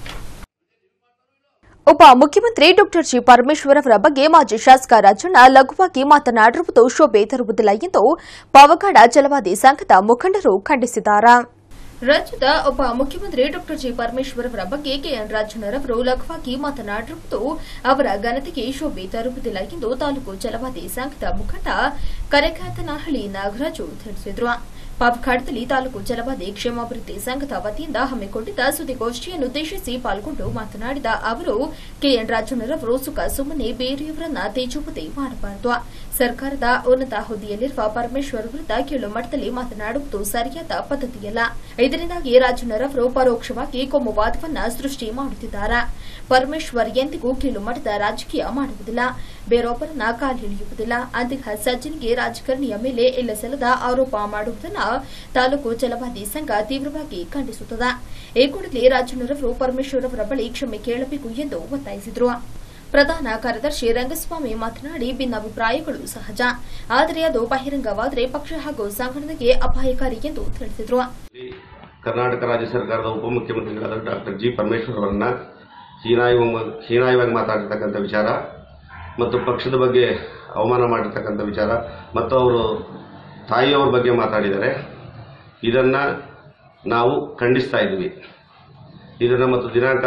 ಉಪ ಮುಖ್ಯಮಂತ್ರಿ ಡಾ ಜಿ ಪರಮೇಶ್ವರ್ ಅವರ ಬಗ್ಗೆ ಮಾಜಿ ಶಾಸಕ ರಾಜಣ್ಣ ಲಘುವಾಗಿ ಮಾತನಾಡಿರುವುದು ಶೋಭೆ ತರುವುದಿಲ್ಲ ಎಂದು ಪಾವಗಡ ಛಲವಾದಿ ಸಂಘದ ಮುಖಂಡರು ಖಂಡಿಸಿದ್ದಾರೆ. ರಾಜ್ಯದ ಉಪ ಮುಖ್ಯಮಂತ್ರಿ ಡಾ ಜಿ ಪರಮೇಶ್ವರ್ ಅವರ ಬಗ್ಗೆ ಕೆಎನ್ ರಾಜಣ್ಣರವರು ಲಘುವಾಗಿ ಮಾತನಾಡಿರುವುದು ಅವರ ಘನತೆಗೆ ಶೋಭೆ ತರುವುದಿಲ್ಲ ಎಂದು ತಾಲೂಕು ಛಲವಾದಿ ಸಂಘದ ಮುಖಂಡ ಕರೆಕಾತನಹಳ್ಳಿ ನಾಗರಾಜು ತಿಳಿಸಿದರು. ಪಾವಗಡದಲ್ಲಿ ತಾಲೂಕು ಛಲವಾದಿ ಕ್ಷೇಮಾಭಿವೃದ್ಧಿ ಸಂಘದ ವತಿಯಿಂದ ಹಮ್ಮಿಕೊಂಡಿದ್ದ ಸುದ್ದಿಗೋಷ್ಠಿಯನ್ನುದ್ದೇಶಿಸಿ ಪಾಲ್ಗೊಂಡು ಮಾತನಾಡಿದ ಅವರು, ಕೆಎನ್ ರಾಜಣ್ಣರವರು ಸುಖ ಸುಮ್ಮನೆ ಬೇರೆಯವರನ್ನ ತೇಜೋವಧೆ ಮಾಡಬಾರದು. ಸರ್ಕಾರದ ಉನ್ನತ ಹುದ್ದೆಯಲ್ಲಿರುವ ಪರಮೇಶ್ವರ್ ವಿರುದ್ಧ ಕೀಳು ಮಟ್ಟದಲ್ಲಿ ಮಾತನಾಡುವುದು ಸರಿಯಾದ ಪದ್ಧತಿಯಲ್ಲ. ಇದರಿಂದಾಗಿ ರಾಜಣ್ಣರವರು ಪರೋಕ್ಷವಾಗಿ ಕೋಮುವಾದವನ್ನ ಸೃಷ್ಟಿ ಮಾಡುತ್ತಿದ್ದಾರೆ. ಪರಮೇಶ್ವರ್ ಎಂದಿಗೂ ಕೀಳು ಮಟ್ಟದ ರಾಜಕೀಯ ಮಾಡುವುದಿಲ್ಲ, ಬೇರೊಬ್ಬರನ್ನ ಕಾಲಿಳಿಯುವುದಿಲ್ಲ. ಅಂತಹ ಸಜ್ಜನಿಗೆ ರಾಜಕಾರಣಿಯ ಮೇಲೆ ಇಲ್ಲಸಲ್ಲದ ಆರೋಪ ಮಾಡುವುದನ್ನು ತಾಲೂಕು ಛಲವಾದಿ ಸಂಘ ತೀವ್ರವಾಗಿ ಖಂಡಿಸುತ್ತದೆ. ಈ ಕೂಡಲೇ ರಾಜಣ್ಣರವರು ಪರಮೇಶ್ವರ್ ಅವರ ಬಳಿ ಕ್ಷಮೆ ಕೇಳಬೇಕು ಎಂದು ಒತ್ತಾಯಿಸಿದರು. ಪ್ರಧಾನ ಕಾರ್ಯದರ್ಶಿ ರಂಗಸ್ವಾಮಿ ಮಾತನಾಡಿ, ಭಿನ್ನಾಭಿಪ್ರಾಯಗಳು ಸಹಜ, ಆದರೆ ಅದು ಬಹಿರಂಗವಾದರೆ ಪಕ್ಷ ಹಾಗೂ ಸಂಘಟನೆಗೆ ಅಪಾಯಕಾರಿ ಎಂದು ತಿಳಿಸಿದರು. ಕರ್ನಾಟಕ ರಾಜ್ಯ ಸರ್ಕಾರದ ಉಪಮುಖ್ಯಮಂತ್ರಿಗಳಾದ ಡಾ ಜಿ ಪರಮೇಶ್ವರ್ ಅವರನ್ನ ಹೀನಾಯವಾಗಿ ಮಾತಾಡಿರ್ತಕ್ಕಂಥ ವಿಚಾರ ಮತ್ತು ಪಕ್ಷದ ಬಗ್ಗೆ ಅವಮಾನ ಮಾಡಿರ್ತಕ್ಕಂಥ ವಿಚಾರ ಮತ್ತು ಅವರು ತಾಯಿಯವರ ಬಗ್ಗೆ ಮಾತಾಡಿದ್ದಾರೆ. ಇದನ್ನು ನಾವು ಖಂಡಿಸ್ತಾ ಇದ್ವಿ. ಇದನ್ನು ಮತ್ತು ದಿನಾಂಕ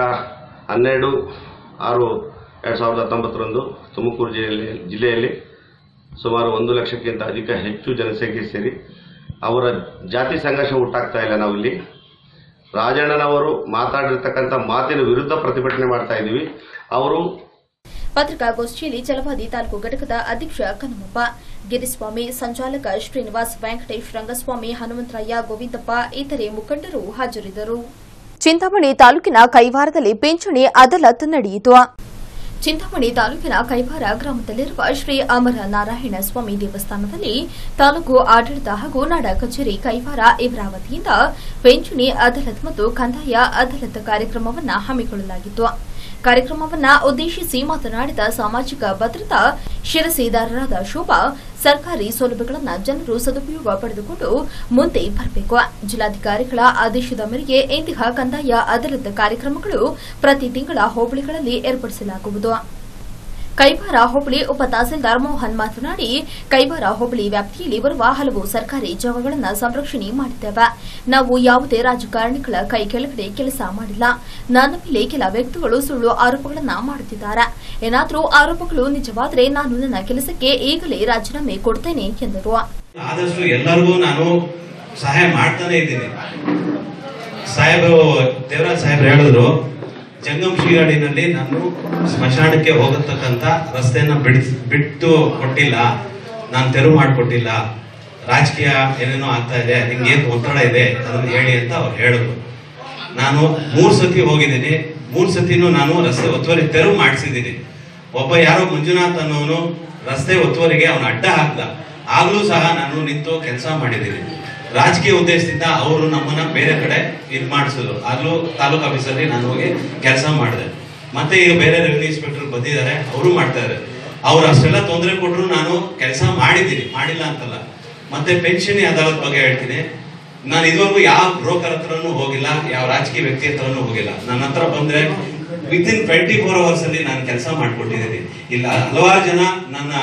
12/6/2019 ತುಮಕೂರು ಜಿಲ್ಲೆಯಲ್ಲಿ ಸುಮಾರು 1 ಲಕ್ಷಕ್ಕಿಂತ ಹೆಚ್ಚು ಜನಸಂಖ್ಯೆ ಸೇರಿ ಅವರ ಜಾತಿ ಸಂಘರ್ಷ ಉಂಟಾಗ್ತಾ ಇಲ್ಲ. ನಾವಿಲ್ಲಿ ರಾಜಣ್ಣನವರು ಮಾತಾಡಿರ್ತಕ್ಕಂಥ ಮಾತಿನ ವಿರುದ್ಧ ಪ್ರತಿಭಟನೆ ಮಾಡ್ತಾ ಇದ್ದೀವಿ. ಅವರು ಪತ್ರಿಕಾಗೋಷ್ಠಿಯಲ್ಲಿ ಛಲವಾದಿ ತಾಲೂಕು ಘಟಕದ ಅಧ್ಯಕ್ಷ ಕನುಮಪ್ಪ, ಗಿರಿಸ್ವಾಮಿ, ಸಂಚಾಲಕ ಶ್ರೀನಿವಾಸ್, ವೆಂಕಟೇಶ್, ರಂಗಸ್ವಾಮಿ, ಹನುಮಂತರಾಯ, ಗೋವಿಂದಪ್ಪ ಇತರೆ ಮುಖಂಡರು ಹಾಜರಿದ್ದರು. ಚಿಂತಾಮಣಿ ತಾಲೂಕಿನ ಕೈವಾರದಲ್ಲಿ ಪಿಂಚಣಿ ಅದಾಲತ್ ನಡೆಯಿತು. ಚಿಂತಾಮಣಿ ತಾಲೂಕಿನ ಕೈವಾರ ಗ್ರಾಮದಲ್ಲಿರುವ ಶ್ರೀ ಅಮರ ನಾರಾಯಣ ಸ್ವಾಮಿ ದೇವಸ್ಥಾನದಲ್ಲಿ ತಾಲೂಕು ಆಡಳಿತ ಹಾಗೂ ನಾಡ ಕಚೇರಿ ಕೈವಾರ ಇವರ ವತಿಯಿಂದ ಪಿಂಚಣಿ ಅದಾಲತ್ ಮತ್ತು ಕಂದಾಯ ಅದಾಲತ್ ಕಾರ್ಯಕ್ರಮವನ್ನು ಹಮ್ಮಿಕೊಳ್ಳಲಾಗಿತ್ತು. ಕಾರ್ಯಕ್ರಮವನ್ನು ಉದ್ದೇಶಿಸಿ ಮಾತನಾಡಿದ ಸಾಮಾಜಿಕ ಭದ್ರತಾ ಶಿರಸೇದಾರರಾದ ಶೋಭಾ, ಸರ್ಕಾರಿ ಸೌಲಭ್ಯಗಳನ್ನು ಜನರು ಸದುಪಯೋಗ ಪಡೆದುಕೊಂಡು ಮುಂದೆ ಬರಬೇಕು. ಜಿಲ್ಲಾಧಿಕಾರಿಗಳ ಆದೇಶದ ಮೇರೆಗೆ ಇಂತಹ ಕಂದಾಯ ಅದಾಲತ್ ಕಾರ್ಯಕ್ರಮಗಳು ಪ್ರತಿ ತಿಂಗಳ ಹೋಬಳಿಗಳಲ್ಲಿ ಏರ್ಪಡಿಸಲಾಗುವುದು. ಕೈವಾರ ಹೋಬಳಿ ಉಪ ತಹಸೀಲ್ದಾರ್ ಮೋಹನ್ ಮಾತನಾಡಿ, ಕೈವಾರ ಹೋಬಳಿ ವ್ಯಾಪ್ತಿಯಲ್ಲಿ ಬರುವ ಹಲವು ಸರ್ಕಾರಿ ಜಾಗಗಳನ್ನು ಸಂರಕ್ಷಣೆ ಮಾಡಿದ್ದೇವೆ. ನಾವು ಯಾವುದೇ ರಾಜಕಾರಣಿಗಳ ಕೈ ಕೆಳಗಡೆ ಕೆಲಸ ಮಾಡಿಲ್ಲ. ನನ್ನ ಮೇಲೆ ಕೆಲ ವ್ಯಕ್ತಿಗಳು ಸುಳ್ಳು ಆರೋಪಗಳನ್ನು ಮಾಡುತ್ತಿದ್ದಾರೆ. ಏನಾದರೂ ಆರೋಪಗಳು ನಿಜವಾದರೆ ನಾನು ನನ್ನ ಕೆಲಸಕ್ಕೆ ಈಗಲೇ ರಾಜೀನಾಮೆ ಕೊಡ್ತೇನೆ ಎಂದರು. ಆದಷ್ಟು ಎಲ್ಲರಿಗೂ ನಾನು ಸಹಾಯ ಮಾಡ್ತಾನೆ ಇದ್ದೀನಿ. ಸಾಹೇಬರು ದೇವರಾಜ್ ಸಾಹೇಬ್ರು ಹೇಳಿದ್ರು, ಜಂಗಮ್ ಶ್ರೀಗಾಡಿನಲ್ಲಿ ನಾನು ಸ್ಮಶಾನಕ್ಕೆ ಹೋಗತಕ್ಕಂತ ರಸ್ತೆಯನ್ನ ಬಿಟ್ಟು ಕೊಟ್ಟಿಲ್ಲ, ನಾನು ತೆರವು ಮಾಡಿಕೊಟ್ಟಿಲ್ಲ. ರಾಜಕೀಯ ಏನೇನೋ ಆಗ್ತಾ ಇದೆ, ನಿಮ್ಗೇನು ಒತ್ತಡ ಇದೆ ಅದನ್ನು ಹೇಳಿ ಅಂತ ಅವ್ರು ಹೇಳಿದ್ರು. ನಾನು 3 ಸತಿ ಹೋಗಿದ್ದೀನಿ. 3 ಸತಿನೂ ನಾನು ರಸ್ತೆ ಒತ್ತುವರಿ ತೆರವು ಮಾಡಿಸಿದ್ದೀನಿ. ಒಬ್ಬ ಯಾರೋ ಮಂಜುನಾಥ್ ಅನ್ನೋನು ರಸ್ತೆ ಒತ್ತುವರಿಗೆ ಅವನು ಅಡ್ಡ ಹಾಕ್ದ, ಆಗ್ಲೂ ಸಹ ನಾನು ನಿಂತು ಕೆಲಸ ಮಾಡಿದ್ದೀನಿ. ರಾಜಕೀಯ ಉದ್ದೇಶದಿಂದ ಅವರು ನಮ್ಮನ್ನ ಬೇರೆ ಕಡೆ ಇದು ಮಾಡಿಸಿದ್ರು. ಆಗ್ಲೂ ತಾಲೂಕು ಆಫೀಸಲ್ಲಿ ನಾನು ಹೋಗಿ ಕೆಲಸ ಮಾಡಿದೆ. ಮತ್ತೆ ಈಗ ಬೇರೆ ರೆವಿನ್ಯೂ ಇನ್ಸ್ಪೆಕ್ಟರ್ ಬಂದಿದ್ದಾರೆ, ಅವರು ಮಾಡ್ತಾ ಇದ್ದಾರೆ. ಅವ್ರು ಅಷ್ಟೆಲ್ಲ ತೊಂದರೆ ಕೊಟ್ಟರು ನಾನು ಕೆಲಸ ಮಾಡಿದ್ದೀನಿ, ಮಾಡಿಲ್ಲ ಅಂತಲ್ಲ. ಮತ್ತೆ ಪೆನ್ಷನ್ ಅದಾವತ್ ಬಗ್ಗೆ ಹೇಳ್ತೀನಿ. ನಾನು ಇದುವರೆಗೂ ಯಾವ ಬ್ರೋಕರ್ ಹತ್ರನೂ ಹೋಗಿಲ್ಲ, ಯಾವ ರಾಜಕೀಯ ವ್ಯಕ್ತಿ ಹತ್ರನೂ ಹೋಗಿಲ್ಲ. ನನ್ನ ಹತ್ರ ಬಂದ್ರೆ ವಿತಿನ್ 24 ಅವರ್ಸ್ ಅಲ್ಲಿ ನಾನು ಕೆಲಸ ಮಾಡ್ಕೊಟ್ಟಿದ್ದೀನಿ. ಇಲ್ಲ ಹಲವಾರು ಜನ ನನ್ನ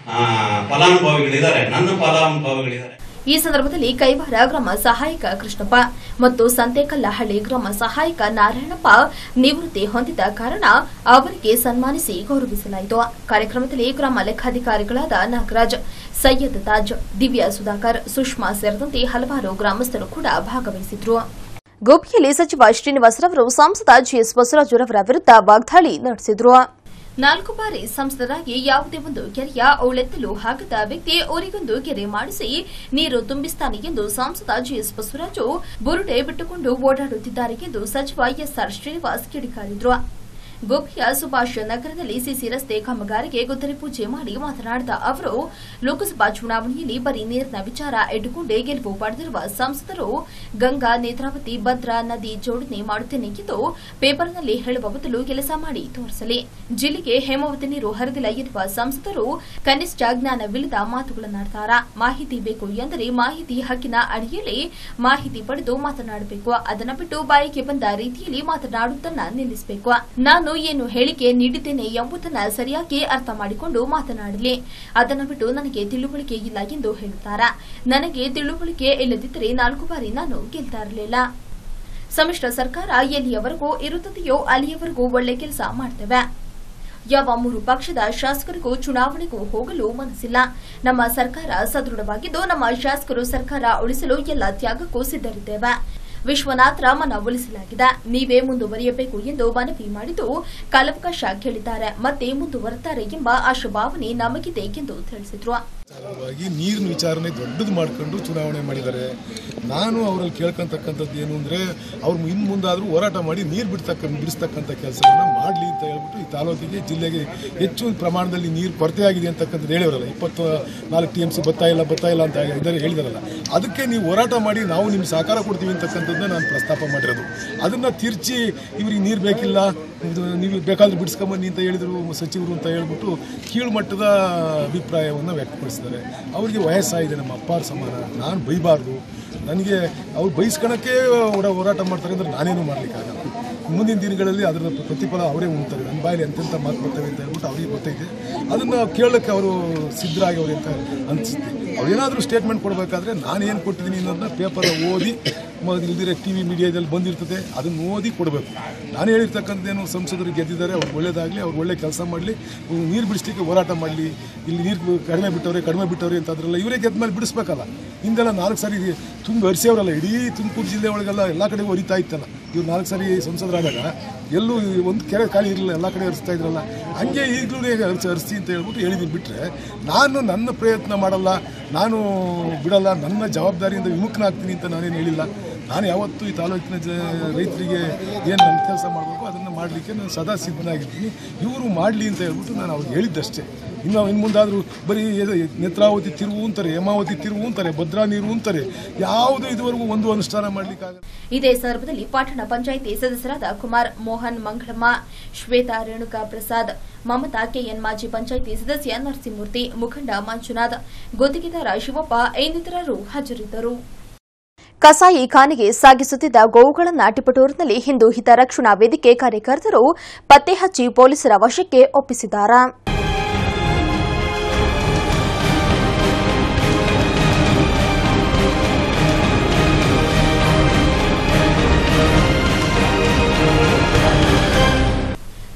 ಫಲಾನುಭವಿಗಳಿದ್ದಾರೆ, ನನ್ನ ಫಲಾನುಭವಿಗಳಿದ್ದಾರೆ. ಈ ಸಂದರ್ಭದಲ್ಲಿ ಕೈವಾರ ಗ್ರಾಮ ಸಹಾಯಕ ಕೃಷ್ಣಪ್ಪ ಮತ್ತು ಸಂತೆಕಲ್ಲಹಳ್ಳಿ ಗ್ರಾಮ ಸಹಾಯಕ ನಾರಾಯಣಪ್ಪ ನಿವೃತ್ತಿ ಹೊಂದಿದ ಕಾರಣ ಅವರಿಗೆ ಸನ್ಮಾನಿಸಿ ಗೌರವಿಸಲಾಯಿತು. ಕಾರ್ಯಕ್ರಮದಲ್ಲಿ ಗ್ರಾಮ ಲೆಕ್ಕಾಧಿಕಾರಿಗಳಾದ ನಾಗರಾಜ್, ಸೈಯದ್ ತಾಜ್, ದಿವ್ಯಾ ಸುಧಾಕರ್, ಸುಷ್ಮಾ ಸೇರಿದಂತೆ ಹಲವಾರು ಗ್ರಾಮಸ್ಥರು ಕೂಡ ಭಾಗವಹಿಸಿದ್ರು. ಗೋಪಿಯಲ್ಲಿ ಸಚಿವ ಶ್ರೀನಿವಾಸರವರು ಸಂಸದ ಜಿಎಸ್ ಬಸವರಾಜರವರ ವಿರುದ್ಧ ವಾಗ್ದಾಳಿ ನಡೆಸಿದರು. 4 ಬಾರಿ ಸಂಸದರಾಗಿ ಯಾವುದೇ ಒಂದು ಕೆರೆಯ ಉಳೆತ್ತಲು ಆಗದ ವ್ಯಕ್ತಿ ಊರಿಗೊಂದು ಕೆರೆ ಮಾಡಿಸಿ ನೀರು ತುಂಬಿಸ್ತಾನೆ ಎಂದು ಸಂಸದ ಜಿಎಸ್ ಬಸವರಾಜು ಬುರುಡೆ ಬಿಟ್ಟುಕೊಂಡು ಓಡಾಡುತ್ತಿದ್ದಾರೆ ಎಂದು ಸಚಿವ ಎಸ್ಆರ್ ಶ್ರೀನಿವಾಸ್ ಕಿಡಿಕಾರಿದರು. ಗೋಪಿಯ ಸುಭಾಷ್ ನಗರದಲ್ಲಿ ಸಿಸಿ ರಸ್ತೆ ಕಾಮಗಾರಿಗೆ ಗುದ್ದಲಿ ಪೂಜೆ ಮಾಡಿ ಮಾತನಾಡಿದ ಅವರು, ಲೋಕಸಭಾ ಚುನಾವಣೆಯಲ್ಲಿ ಬರೀ ನೀರಿನ ವಿಚಾರ ಇಟ್ಟುಕೊಂಡೇ ಗೆಲುವು ಪಡೆದಿರುವ ಸಂಸದರು ಗಂಗಾ, ನೇತ್ರಾವತಿ, ಭದ್ರಾ ನದಿ ಜೋಡಣೆ ಮಾಡುತ್ತೇನೆ ಎಂದು ಪೇಪರ್ನಲ್ಲಿ ಹೇಳುವ ಬದಲು ಕೆಲಸ ಮಾಡಿ ತೋರಿಸಲಿ. ಜಿಲ್ಲೆಗೆ ಹೇಮಾವತಿ ನೀರು ಹರಿದಿಲ್ಲ ಎನ್ನುವ ಸಂಸದರು ಕನಿಷ್ಠ ಜ್ಞಾನವಿಲ್ಲದ ಮಾತುಗಳನ್ನಾಡ್ತಾರ. ಮಾಹಿತಿ ಬೇಕು ಎಂದರೆ ಮಾಹಿತಿ ಹಕ್ಕಿನ ಅಡಿಯಲ್ಲಿ ಮಾಹಿತಿ ಪಡೆದು ಮಾತನಾಡಬೇಕು. ಅದನ್ನು ಬಿಟ್ಟು ಬಾಯಿಗೆ ಬಂದ ರೀತಿಯಲ್ಲಿ ಮಾತನಾಡುವುದನ್ನು ನಿಲ್ಲಿಸಬೇಕು. ನಾನು ಏನು ಹೇಳಿಕೆ ನೀಡಿದ್ದೇನೆ ಎಂಬುದನ್ನು ಸರಿಯಾಗಿ ಅರ್ಥ ಮಾಡಿಕೊಂಡು ಮಾತನಾಡಲಿ. ಅದನ್ನು ಬಿಟ್ಟು ನನಗೆ ತಿಳುವಳಿಕೆ ಇಲ್ಲ ಎಂದು ಹೇಳುತ್ತಾರೆ. ನನಗೆ ತಿಳುವಳಿಕೆ ಇಲ್ಲದಿದ್ದರೆ 4 ಬಾರಿ ನಾನು ಗೆಲ್ತಾ ಇರಲಿಲ್ಲ. ಸಮ್ಮಿಶ್ರ ಸರ್ಕಾರ ಎಲ್ಲಿಯವರೆಗೂ ಇರುತ್ತದೆಯೋ ಅಲ್ಲಿಯವರೆಗೂ ಒಳ್ಳೆ ಕೆಲಸ ಮಾಡ್ತೇವೆ. ಯಾವ 3 ಪಕ್ಷದ ಶಾಸಕರಿಗೂ ಚುನಾವಣೆಗೂ ಹೋಗಲು ಮನಸ್ಸಿಲ್ಲ. ನಮ್ಮ ಸರ್ಕಾರ ಸದೃಢವಾಗಿದ್ದು ನಮ್ಮ ಶಾಸಕರು ಸರ್ಕಾರ ಉಳಿಸಲು ಎಲ್ಲ ತ್ಯಾಗಕ್ಕೂ ಸಿದ್ದರಿದ್ದೇವೆ. ವಿಶ್ವನಾಥ್ ರಾಮನ ಉಳಿಸಲಾಗಿದೆ, ನೀವೇ ಮುಂದುವರಿಯಬೇಕು ಎಂದು ಮನವಿ ಮಾಡಿದ್ದು ಕಾಲಾವಕಾಶ ಕೇಳಿದ್ದಾರೆ, ಮತ್ತೆ ಮುಂದುವರುತ್ತಾರೆ ಎಂಬ ಆಶಾಭಾವನೆ ನಮಗಿದೆ ಎಂದು ತಿಳಿಸಿದರು. ನೀರಿನ ವಿಚಾರನೆ ದೊಡ್ಡದು ಮಾಡ್ಕೊಂಡು ಚುನಾವಣೆ ಮಾಡಿದ್ದಾರೆ. ನಾನು ಅವರಲ್ಲಿ ಕೇಳ್ಕೊಂತಕ್ಕಂಥದ್ದು ಏನು ಅಂದರೆ, ಅವ್ರು ಇನ್ನು ಮುಂದಾದರೂ ಹೋರಾಟ ಮಾಡಿ ನೀರು ಬಿಡಿಸ್ತಕ್ಕಂಥ ಕೆಲಸವನ್ನು ಮಾಡಲಿ ಅಂತ ಹೇಳ್ಬಿಟ್ಟು ಈ ತಾಲೂಕಿಗೆ, ಜಿಲ್ಲೆಗೆ ಹೆಚ್ಚು ಪ್ರಮಾಣದಲ್ಲಿ ನೀರು ಕೊರತೆ ಆಗಿದೆ ಅಂತಕ್ಕಂಥದ್ದು ಹೇಳಿವರಲ್ಲ. 24 TMC ಬರ್ತಾ ಇಲ್ಲ ಅಂತ ಹೇಳಿದಾರಲ್ಲ. ಅದಕ್ಕೆ ನೀವು ಹೋರಾಟ ಮಾಡಿ ನಾವು ನಿಮ್ಗೆ ಸಹಕಾರ ಕೊಡ್ತೀವಿ ಅಂತಕ್ಕಂಥದ್ದನ್ನ ನಾನು ಪ್ರಸ್ತಾಪ ಮಾಡಿರೋದು. ಅದನ್ನು ತಿರ್ಚಿ ಇವ್ರಿಗೆ ನೀರು ಬೇಕಿಲ್ಲ, ನೀವು ಬೇಕಾದ್ರೆ ಬಿಡಿಸ್ಕೊಂಬನ್ನಿ ಅಂತ ಹೇಳಿದರು ಸಚಿವರು ಅಂತ ಹೇಳ್ಬಿಟ್ಟು ಕೀಳುಮಟ್ಟದ ಅಭಿಪ್ರಾಯವನ್ನು ವ್ಯಕ್ತಪಡಿಸಿದ್ದಾರೆ. ಅವರಿಗೆ ವಯಸ್ಸಾಗಿದೆ, ನಮ್ಮ ಅಪ್ಪಾರ ಸಮಾನ, ನಾನು ಬೈಬಾರ್ದು. ನನಗೆ ಅವ್ರು ಬೈಸ್ಕೊಳಕ್ಕೆ ಹೋರಾಟ ಮಾಡ್ತಾರೆ ಅಂದರೆ ನಾನೇನು ಮಾಡಲಿಕ್ಕಾಗಲ್ಲ. ಮುಂದಿನ ದಿನಗಳಲ್ಲಿ ಅದರ ಪ್ರತಿಫಲ ಅವರೇ ಉಣ್ತಾರೆ. ನನ್ನ ಬಾಯಲ್ಲಿ ಎಂತೆಂಥ ಮಾತು ಬರ್ತವೆ ಅಂತ ಹೇಳ್ಬಿಟ್ಟು ಅವರಿಗೆ ಗೊತ್ತೈತೆ. ಅದನ್ನು ಕೇಳೋಕ್ಕೆ ಅವರು ಸಿದ್ಧರಾಗವ್ರೆ ಅಂತ ಅನಿಸುತ್ತೆ. ಅವ್ರೇನಾದರೂ ಸ್ಟೇಟ್ಮೆಂಟ್ ಕೊಡಬೇಕಾದ್ರೆ ನಾನೇನು ಕೊಟ್ಟಿದ್ದೀನಿ ಅನ್ನೋದನ್ನ ಪೇಪರ್ ಓದಿ, ಇಲ್ದಿರೋ TV ಮೀಡಿಯಾದಲ್ಲಿ ಬಂದಿರ್ತದೆ, ಅದನ್ನು ಓದಿ ಕೊಡಬೇಕು. ನಾನು ಹೇಳಿರ್ತಕ್ಕಂಥದ್ದೇನು, ಸಂಸದರು ಗೆದ್ದಿದ್ದಾರೆ, ಅವ್ರು ಒಳ್ಳೇದಾಗಲಿ, ಅವ್ರು ಒಳ್ಳೆ ಕೆಲಸ ಮಾಡಲಿ, ನೀರು ಬಿಡಿಸ್ಲಿಕ್ಕೆ ಹೋರಾಟ ಮಾಡಲಿ. ಇಲ್ಲಿ ನೀರು ಕಡಿಮೆ ಬಿಟ್ಟವ್ರೆ ಅಂತ ಅದ್ರಲ್ಲ, ಇವರೇ ಗೆದ್ದ ಮೇಲೆ ಬಿಡಿಸ್ಬೇಕಲ್ಲ. ಹಿಂದೆಲ್ಲ 4 ಸಾರಿ ತುಂಬ ಹರಿಸೇವ್ರಲ್ಲ, ಇಡೀ ತುಮಕೂರು ಜಿಲ್ಲೆ ಒಳಗೆಲ್ಲ ಎಲ್ಲ ಕಡೆಗೂ ಹರಿತಾ ಇತ್ತಲ್ಲ. ಇವ್ರು 4 ಸಾರಿ ಸಂಸದರಾದಾಗ ಎಲ್ಲೂ ಒಂದು ಕೆರೆ ಖಾಲಿ ಇರಲಿಲ್ಲ, ಎಲ್ಲ ಕಡೆ ಹರಿಸ್ತಾ ಇದ್ರಲ್ಲ. ಹಂಗೆ ಈಗಲೂ ಹರಿಸಿ ಅಂತ ಹೇಳ್ಬಿಟ್ಟು ಹೇಳಿದ್ದೀನಿ. ಬಿಟ್ಟರೆ ನಾನು ನನ್ನ ಪ್ರಯತ್ನ ಮಾಡಲ್ಲ, ನಾನು ಬಿಡಲ್ಲ, ನನ್ನ ಜವಾಬ್ದಾರಿಯಿಂದ ವಿಮುಖನಾಗ್ತೀನಿ ಅಂತ ನಾನೇನು ಹೇಳಿಲ್ಲ. ನಾನು ಯಾವತ್ತೂ ಈ ತಾಲೂಕಿನ ರೈತರಿಗೆ ಏನು ನನ್ನ ಕೆಲಸ ಮಾಡಬೇಕು ಅದನ್ನು ಮಾಡಲಿಕ್ಕೆ ನಾನು ಸದಾ ಸಿದ್ಧನಾಗಿದ್ದೀನಿ. ಇವರು ಮಾಡಲಿ ಅಂತ ಹೇಳ್ಬಿಟ್ಟು ನಾನು ಅವ್ರಿಗೆ ಹೇಳಿದ್ದಷ್ಟೇ. ಇನ್ನು ಮುಂದಾದರೂ ಬರೀ ನೇತ್ರಾವತಿ ತಿರುವು ಅಂತಾರೆ, ಹೇಮಾವತಿ ತಿರುವು ಅಂತಾರೆ, ಭದ್ರಾ ನೀರು ಅಂತಾರೆ, ಯಾವುದು ಇದುವರೆಗೂ ಒಂದು ಅನುಷ್ಠಾನ ಮಾಡಲಿಕ್ಕಾಗಲ್ಲ. ಇದೇ ಸಂದರ್ಭದಲ್ಲಿ ಪಟ್ಟಣ ಪಂಚಾಯಿತಿ ಸದಸ್ಯರಾದ ಕುಮಾರ್, ಮೋಹನ್, ಮಂಗಳಮ್ಮ, ಶ್ವೇತಾ, ರೇಣುಕಾ ಪ್ರಸಾದ್, ಮಮತಾ, ಕೆಎನ್, ಮಾಜಿ ಪಂಚಾಯಿತಿ ಸದಸ್ಯ ನರಸಿಂಹಮೂರ್ತಿ, ಮುಖಂಡ ಮಂಜುನಾಥ್, ಗುತ್ತಿಗೆದಾರ ಶಿವಪ್ಪ ಇನ್ನಿತರರು ಹಾಜರಿದ್ದರು. ಕಸಾಯಿ ಖಾನೆಗೆ ಸಾಗಿಸುತ್ತಿದ್ದ ಗೋವುಗಳನ್ನು ಟಿಪಟೂರಿನಲ್ಲಿ ಹಿಂದೂ ಹಿತರಕ್ಷಣಾ ವೇದಿಕೆ ಕಾರ್ಯಕರ್ತರು ಪತ್ತೆ ಹಚ್ಚಿ ಪೊಲೀಸರ ವಶಕ್ಕೆ ಒಪ್ಪಿಸಿದ್ದಾರೆ.